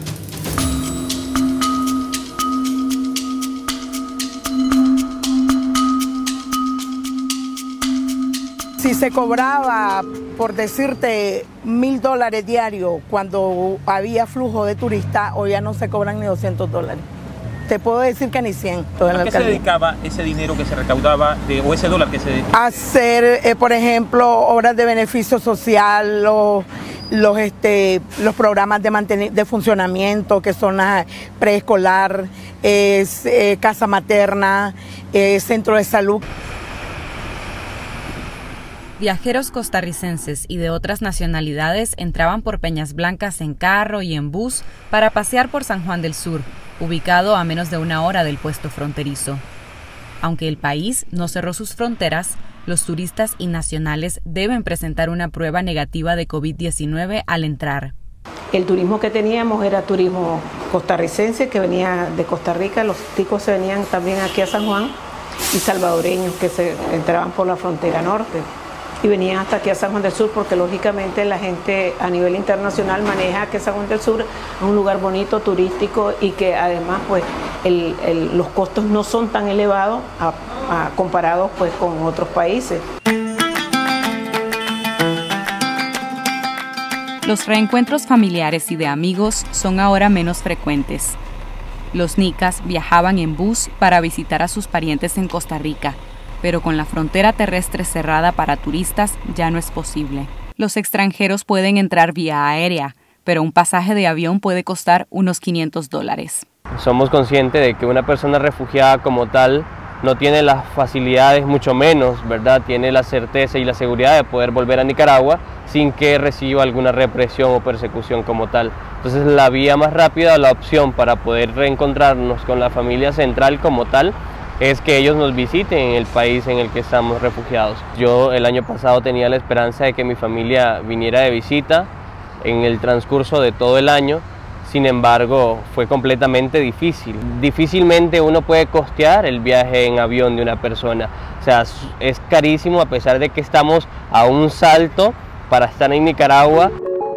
Si se cobraba, por decirte, mil dólares diarios cuando había flujo de turistas, hoy ya no se cobran ni doscientos dólares. Te puedo decir que ni cien. ¿A qué se dedicaba ese dinero que se recaudaba de, o ese dólar que se dedicaba? Hacer, eh, por ejemplo, obras de beneficio social, los, los, este, los programas de, manten de funcionamiento, que son la preescolar, eh, eh, casa materna, eh, centro de salud. Viajeros costarricenses y de otras nacionalidades entraban por Peñas Blancas en carro y en bus para pasear por San Juan del Sur, ubicado a menos de una hora del puesto fronterizo. Aunque el país no cerró sus fronteras, los turistas y nacionales deben presentar una prueba negativa de COVID diecinueve al entrar. El turismo que teníamos era turismo costarricense, que venía de Costa Rica, los ticos se venían también aquí a San Juan, y salvadoreños que se entraban por la frontera norte. Y venían hasta aquí a San Juan del Sur porque lógicamente la gente a nivel internacional maneja que San Juan del Sur es un lugar bonito, turístico y que además pues el, el, los costos no son tan elevados a, a, comparados pues con otros países. Los reencuentros familiares y de amigos son ahora menos frecuentes. Los nicas viajaban en bus para visitar a sus parientes en Costa Rica, pero con la frontera terrestre cerrada para turistas ya no es posible. Los extranjeros pueden entrar vía aérea, pero un pasaje de avión puede costar unos quinientos dólares. Somos conscientes de que una persona refugiada como tal no tiene las facilidades, mucho menos, ¿verdad? Tiene la certeza y la seguridad de poder volver a Nicaragua sin que reciba alguna represión o persecución como tal. Entonces la vía más rápida, la opción para poder reencontrarnos con la familia central como tal, es que ellos nos visiten en el país en el que estamos refugiados. Yo el año pasado tenía la esperanza de que mi familia viniera de visita en el transcurso de todo el año, sin embargo fue completamente difícil. Difícilmente uno puede costear el viaje en avión de una persona, o sea, es carísimo a pesar de que estamos a un salto para estar en Nicaragua.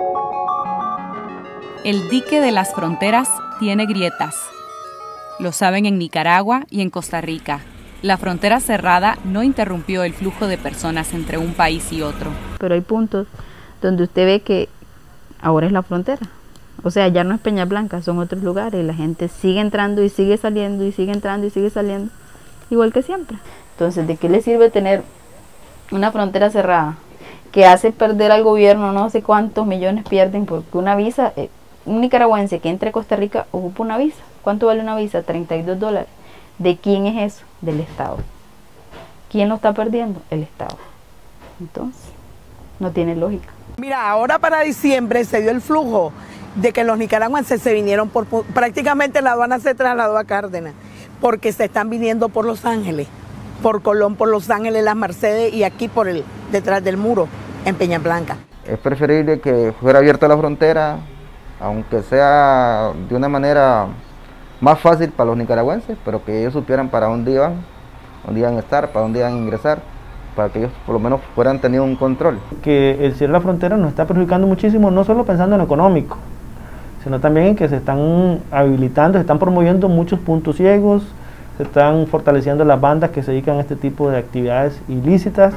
El dique de las fronteras tiene grietas. Lo saben en Nicaragua y en Costa Rica. La frontera cerrada no interrumpió el flujo de personas entre un país y otro. Pero hay puntos donde usted ve que ahora es la frontera. O sea, ya no es Peñas Blancas, son otros lugares. La gente sigue entrando y sigue saliendo y sigue entrando y sigue saliendo, igual que siempre. Entonces, ¿de qué le sirve tener una frontera cerrada que hace perder al gobierno no sé cuántos millones pierden porque una visa, eh, un nicaragüense que entre a Costa Rica ocupa una visa? ¿Cuánto vale una visa? treinta y dos dólares. ¿De quién es eso? Del Estado. ¿Quién lo está perdiendo? El Estado. Entonces, no tiene lógica. Mira, ahora para diciembre se dio el flujo de que los nicaragüenses se vinieron por, prácticamente la aduana se trasladó a Cárdenas, porque se están viniendo por Los Ángeles. por Colón, por Los Ángeles, Las Mercedes y aquí por el detrás del muro, en Peña Blanca. Es preferible que fuera abierta la frontera, aunque sea de una manera más fácil para los nicaragüenses, pero que ellos supieran para dónde iban, dónde iban a estar, para dónde iban a ingresar, para que ellos por lo menos fueran tenido un control. Que el cierre de la frontera nos está perjudicando muchísimo, no solo pensando en lo económico, sino también en que se están habilitando, se están promoviendo muchos puntos ciegos, se están fortaleciendo las bandas que se dedican a este tipo de actividades ilícitas.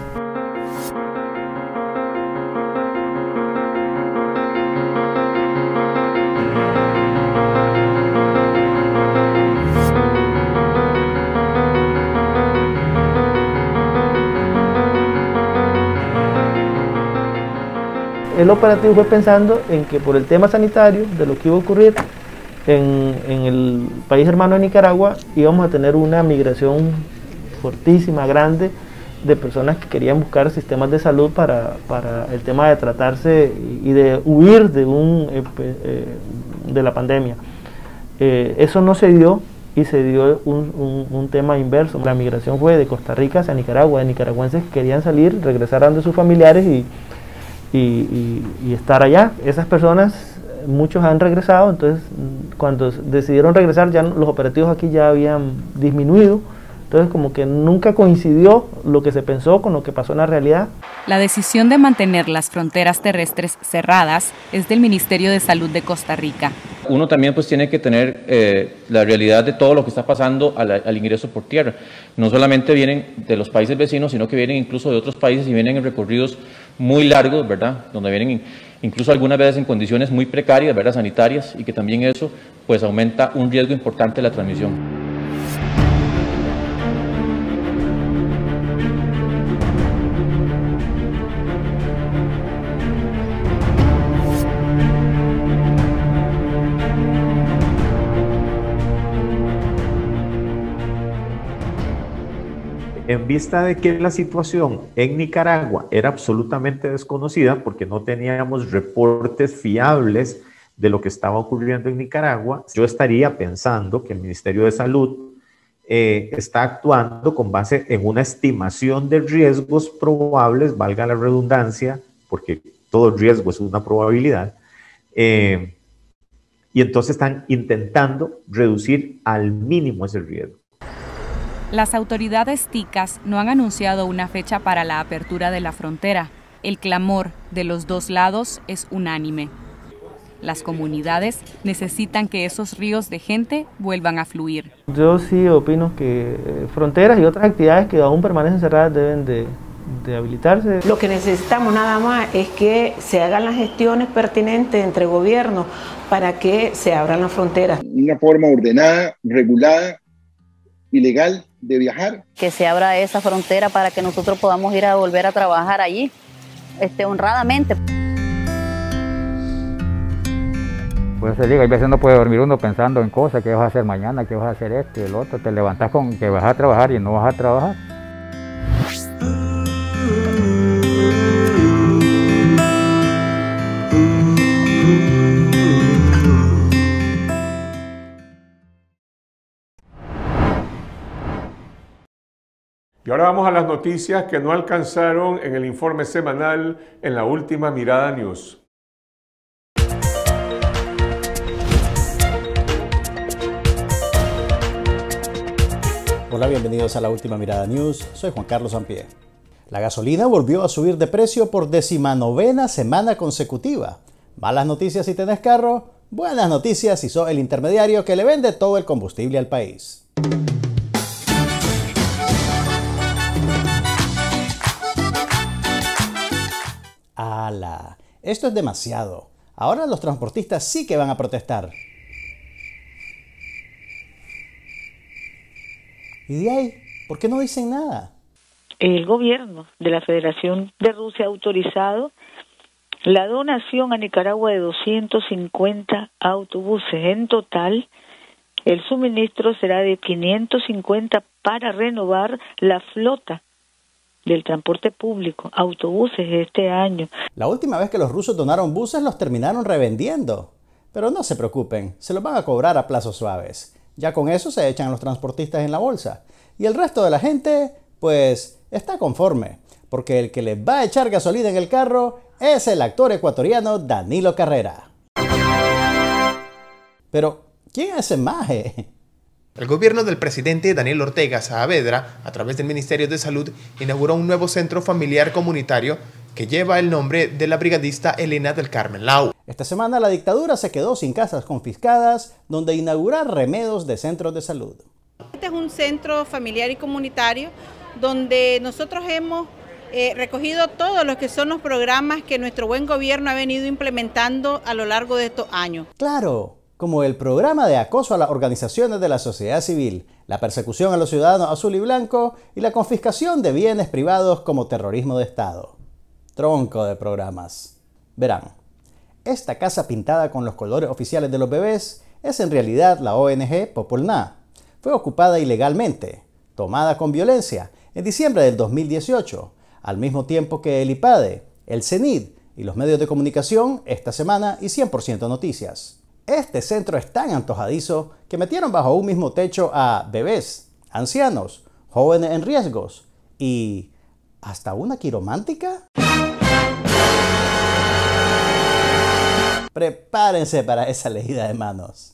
El operativo fue pensando en que por el tema sanitario de lo que iba a ocurrir en, en el país hermano de Nicaragua íbamos a tener una migración fortísima, grande, de personas que querían buscar sistemas de salud para, para el tema de tratarse y de huir de, un, eh, eh, de la pandemia. Eh, eso no se dio y se dio un, un, un tema inverso. La migración fue de Costa Rica hacia Nicaragua, de nicaragüenses que querían salir, regresar a donde sus familiares y Y, y, y estar allá. Esas personas, muchos han regresado, entonces cuando decidieron regresar ya los operativos aquí ya habían disminuido, entonces como que nunca coincidió lo que se pensó con lo que pasó en la realidad. La decisión de mantener las fronteras terrestres cerradas es del Ministerio de Salud de Costa Rica. Uno también pues tiene que tener eh, la realidad de todo lo que está pasando al, al ingreso por tierra. No solamente vienen de los países vecinos, sino que vienen incluso de otros países y vienen en recorridos muy largos, ¿verdad? Donde vienen incluso algunas veces en condiciones muy precarias, ¿verdad? Sanitarias, y que también eso pues aumenta un riesgo importante de la transmisión. En vista de que la situación en Nicaragua era absolutamente desconocida porque no teníamos reportes fiables de lo que estaba ocurriendo en Nicaragua, yo estaría pensando que el Ministerio de Salud eh, está actuando con base en una estimación de riesgos probables, valga la redundancia, porque todo riesgo es una probabilidad, eh, y entonces están intentando reducir al mínimo ese riesgo. Las autoridades ticas no han anunciado una fecha para la apertura de la frontera. El clamor de los dos lados es unánime. Las comunidades necesitan que esos ríos de gente vuelvan a fluir. Yo sí opino que fronteras y otras actividades que aún permanecen cerradas deben de, de habilitarse. Lo que necesitamos nada más es que se hagan las gestiones pertinentes entre gobiernos para que se abran las fronteras. Una forma ordenada, regulada y legal de viajar. Que se abra esa frontera para que nosotros podamos ir a volver a trabajar allí, este, honradamente. Pues se diga, a veces no puede dormir uno pensando en cosas, qué vas a hacer mañana, qué vas a hacer esto y el otro, te levantas con que vas a trabajar y no vas a trabajar. Y ahora vamos a las noticias que no alcanzaron en el informe semanal en la última Mirada News. Hola, bienvenidos a la última Mirada News. Soy Juan Carlos Sampié. La gasolina volvió a subir de precio por decimanovena semana consecutiva. Malas noticias si tenés carro, buenas noticias si sos el intermediario que le vende todo el combustible al país. ¡Hala! Esto es demasiado. Ahora los transportistas sí que van a protestar. ¿Y de ahí? ¿Por qué no dicen nada? El gobierno de la Federación de Rusia ha autorizado la donación a Nicaragua de doscientos cincuenta autobuses. En total, el suministro será de quinientos cincuenta para renovar la flota del transporte público, autobuses este año. La última vez que los rusos donaron buses los terminaron revendiendo. Pero no se preocupen, se los van a cobrar a plazos suaves. Ya con eso se echan a los transportistas en la bolsa. Y el resto de la gente, pues está conforme, porque el que le va a echar gasolina en el carro es el actor ecuatoriano Danilo Carrera. Pero, ¿quién es ese maje? El gobierno del presidente Daniel Ortega Saavedra, a través del Ministerio de Salud, inauguró un nuevo centro familiar comunitario que lleva el nombre de la brigadista Elena del Carmen Lau. Esta semana la dictadura se quedó sin casas confiscadas, donde inaugurar remedos de centros de salud. Este es un centro familiar y comunitario donde nosotros hemos eh, recogido todos los que son los programas que nuestro buen gobierno ha venido implementando a lo largo de estos años. Claro, como el programa de acoso a las organizaciones de la sociedad civil, la persecución a los ciudadanos azul y blanco y la confiscación de bienes privados como terrorismo de Estado. Tronco de programas. Verán, esta casa pintada con los colores oficiales de los bebés es en realidad la O N G Popolná. Fue ocupada ilegalmente, tomada con violencia, en diciembre del dos mil dieciocho, al mismo tiempo que el I P A D E, el CENID y los medios de comunicación esta semana y cien por ciento Noticias. Este centro es tan antojadizo que metieron bajo un mismo techo a bebés, ancianos, jóvenes en riesgos y hasta una quiromántica. Prepárense para esa leída de manos.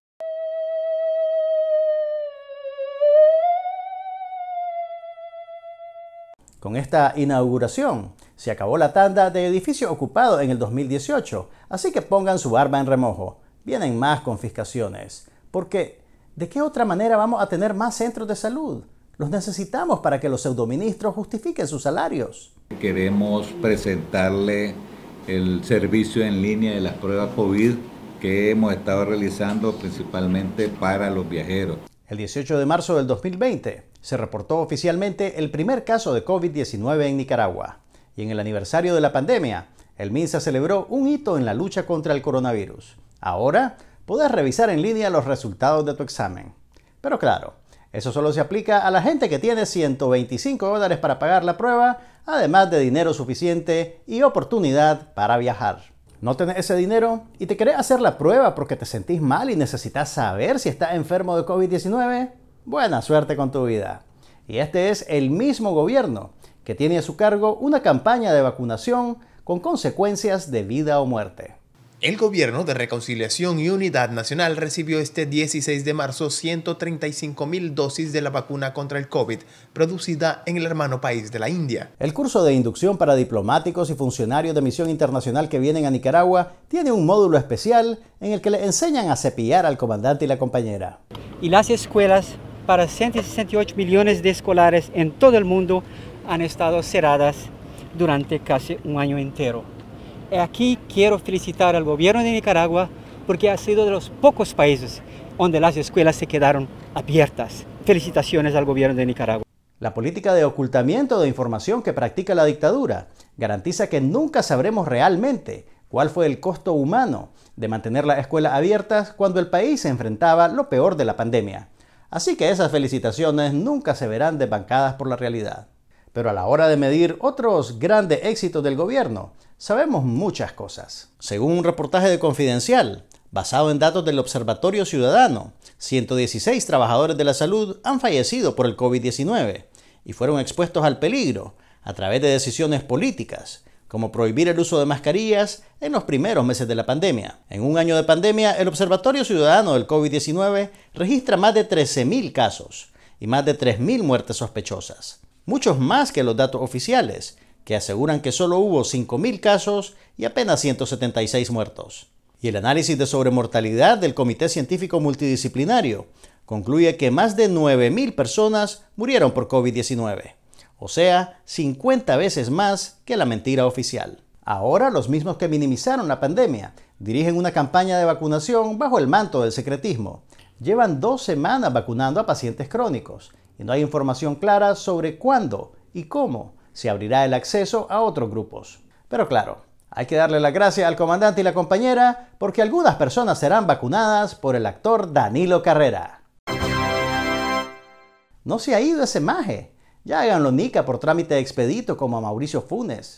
Con esta inauguración se acabó la tanda de edificios ocupados en el dos mil dieciocho, así que pongan su barba en remojo. Vienen más confiscaciones, porque ¿de qué otra manera vamos a tener más centros de salud? Los necesitamos para que los pseudoministros justifiquen sus salarios. Queremos presentarle el servicio en línea de las pruebas COVID que hemos estado realizando principalmente para los viajeros. El dieciocho de marzo del dos mil veinte se reportó oficialmente el primer caso de COVID diecinueve en Nicaragua. Y en el aniversario de la pandemia, el MINSA celebró un hito en la lucha contra el coronavirus. Ahora, podés revisar en línea los resultados de tu examen. Pero claro, eso solo se aplica a la gente que tiene ciento veinticinco dólares para pagar la prueba, además de dinero suficiente y oportunidad para viajar. ¿No tenés ese dinero y te querés hacer la prueba porque te sentís mal y necesitas saber si estás enfermo de COVID diecinueve? Buena suerte con tu vida. Y este es el mismo gobierno que tiene a su cargo una campaña de vacunación con consecuencias de vida o muerte. El Gobierno de Reconciliación y Unidad Nacional recibió este dieciséis de marzo ciento treinta y cinco mil dosis de la vacuna contra el COVID producida en el hermano país de la India. El curso de inducción para diplomáticos y funcionarios de misión internacional que vienen a Nicaragua tiene un módulo especial en el que le enseñan a cepillar al comandante y la compañera. Y las escuelas para ciento sesenta y ocho millones de escolares en todo el mundo han estado cerradas durante casi un año entero. Aquí quiero felicitar al gobierno de Nicaragua porque ha sido de los pocos países donde las escuelas se quedaron abiertas. Felicitaciones al gobierno de Nicaragua. La política de ocultamiento de información que practica la dictadura garantiza que nunca sabremos realmente cuál fue el costo humano de mantener las escuelas abiertas cuando el país se enfrentaba lo peor de la pandemia. Así que esas felicitaciones nunca se verán desbancadas por la realidad. Pero a la hora de medir otros grandes éxitos del gobierno, sabemos muchas cosas. Según un reportaje de Confidencial, basado en datos del Observatorio Ciudadano, ciento dieciséis trabajadores de la salud han fallecido por el COVID diecinueve y fueron expuestos al peligro a través de decisiones políticas, como prohibir el uso de mascarillas en los primeros meses de la pandemia. En un año de pandemia, el Observatorio Ciudadano del COVID diecinueve registra más de trece mil casos y más de tres mil muertes sospechosas. Muchos más que los datos oficiales, que aseguran que solo hubo cinco mil casos y apenas ciento setenta y seis muertos. Y el análisis de sobremortalidad del Comité Científico Multidisciplinario concluye que más de nueve mil personas murieron por COVID diecinueve, o sea, cincuenta veces más que la mentira oficial. Ahora, los mismos que minimizaron la pandemia dirigen una campaña de vacunación bajo el manto del secretismo. Llevan dos semanas vacunando a pacientes crónicos y no hay información clara sobre cuándo y cómo se abrirá el acceso a otros grupos. Pero claro, hay que darle las gracias al comandante y la compañera porque algunas personas serán vacunadas por el actor Danilo Carrera. No se ha ido ese maje. Ya háganlo nica por trámite expedito como a Mauricio Funes.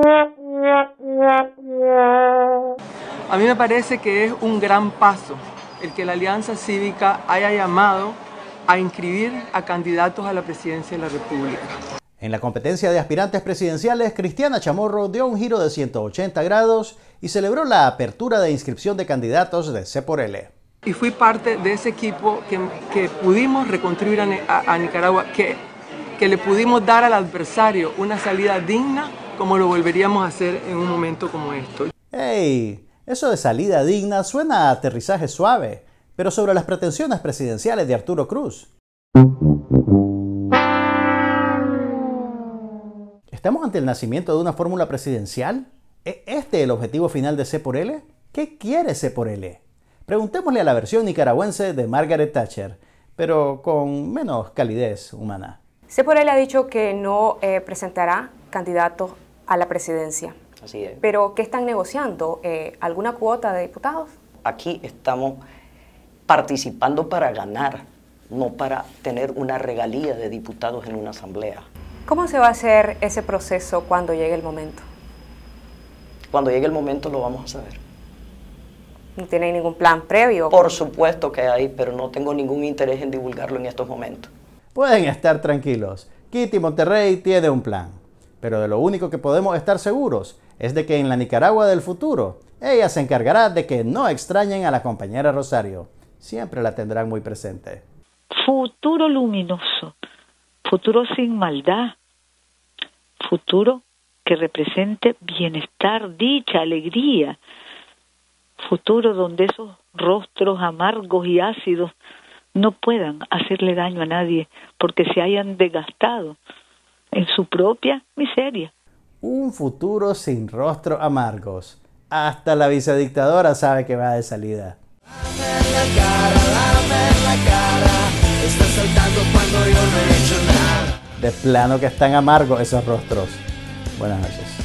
A mí me parece que es un gran paso el que la Alianza Cívica haya llamado a inscribir a candidatos a la presidencia de la República. En la competencia de aspirantes presidenciales, Cristiana Chamorro dio un giro de ciento ochenta grados y celebró la apertura de inscripción de candidatos de C por L. Y fui parte de ese equipo que, que pudimos reconstruir a, a, a Nicaragua, que, que le pudimos dar al adversario una salida digna como lo volveríamos a hacer en un momento como esto. ¡Hey! Eso de salida digna suena a aterrizaje suave, pero sobre las pretensiones presidenciales de Arturo Cruz. ¿Estamos ante el nacimiento de una fórmula presidencial? ¿Es este el objetivo final de C por L? ¿Qué quiere C por L? Preguntémosle a la versión nicaragüense de Margaret Thatcher, pero con menos calidez humana. C por L ha dicho que no eh, presentará candidatos a la presidencia. Así es. ¿Pero qué están negociando? Eh, ¿Alguna cuota de diputados? Aquí estamos participando para ganar, no para tener una regalía de diputados en una asamblea. ¿Cómo se va a hacer ese proceso cuando llegue el momento? Cuando llegue el momento lo vamos a saber. ¿No tiene ningún plan previo? Por supuesto que hay, pero no tengo ningún interés en divulgarlo en estos momentos. Pueden estar tranquilos. Kitty Monterrey tiene un plan. Pero de lo único que podemos estar seguros es de que en la Nicaragua del futuro, ella se encargará de que no extrañen a la compañera Rosario. Siempre la tendrán muy presente. Futuro luminoso. Futuro sin maldad, futuro que represente bienestar, dicha, alegría, futuro donde esos rostros amargos y ácidos no puedan hacerle daño a nadie porque se hayan desgastado en su propia miseria. Un futuro sin rostros amargos. Hasta la vicedictadora sabe que va de salida. Dame la cara, dame la cara. Está saltando cuando yo no he hecho nada. De plano que están amargos esos rostros. Buenas noches.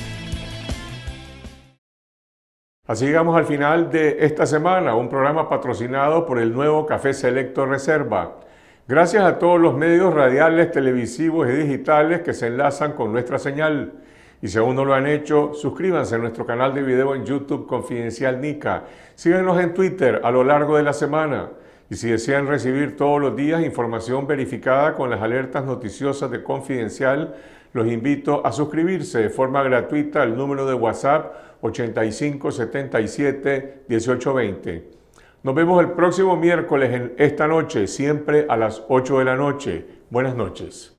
Así llegamos al final de esta semana, un programa patrocinado por el nuevo Café Selecto Reserva. Gracias a todos los medios radiales, televisivos y digitales que se enlazan con nuestra señal. Y si aún no lo han hecho, suscríbanse a nuestro canal de video en YouTube Confidencial Nica. Síganos en Twitter a lo largo de la semana. Y si desean recibir todos los días información verificada con las alertas noticiosas de Confidencial, los invito a suscribirse de forma gratuita al número de WhatsApp ochenta y cinco setenta y siete dieciocho veinte. Nos vemos el próximo miércoles en esta noche, siempre a las ocho de la noche. Buenas noches.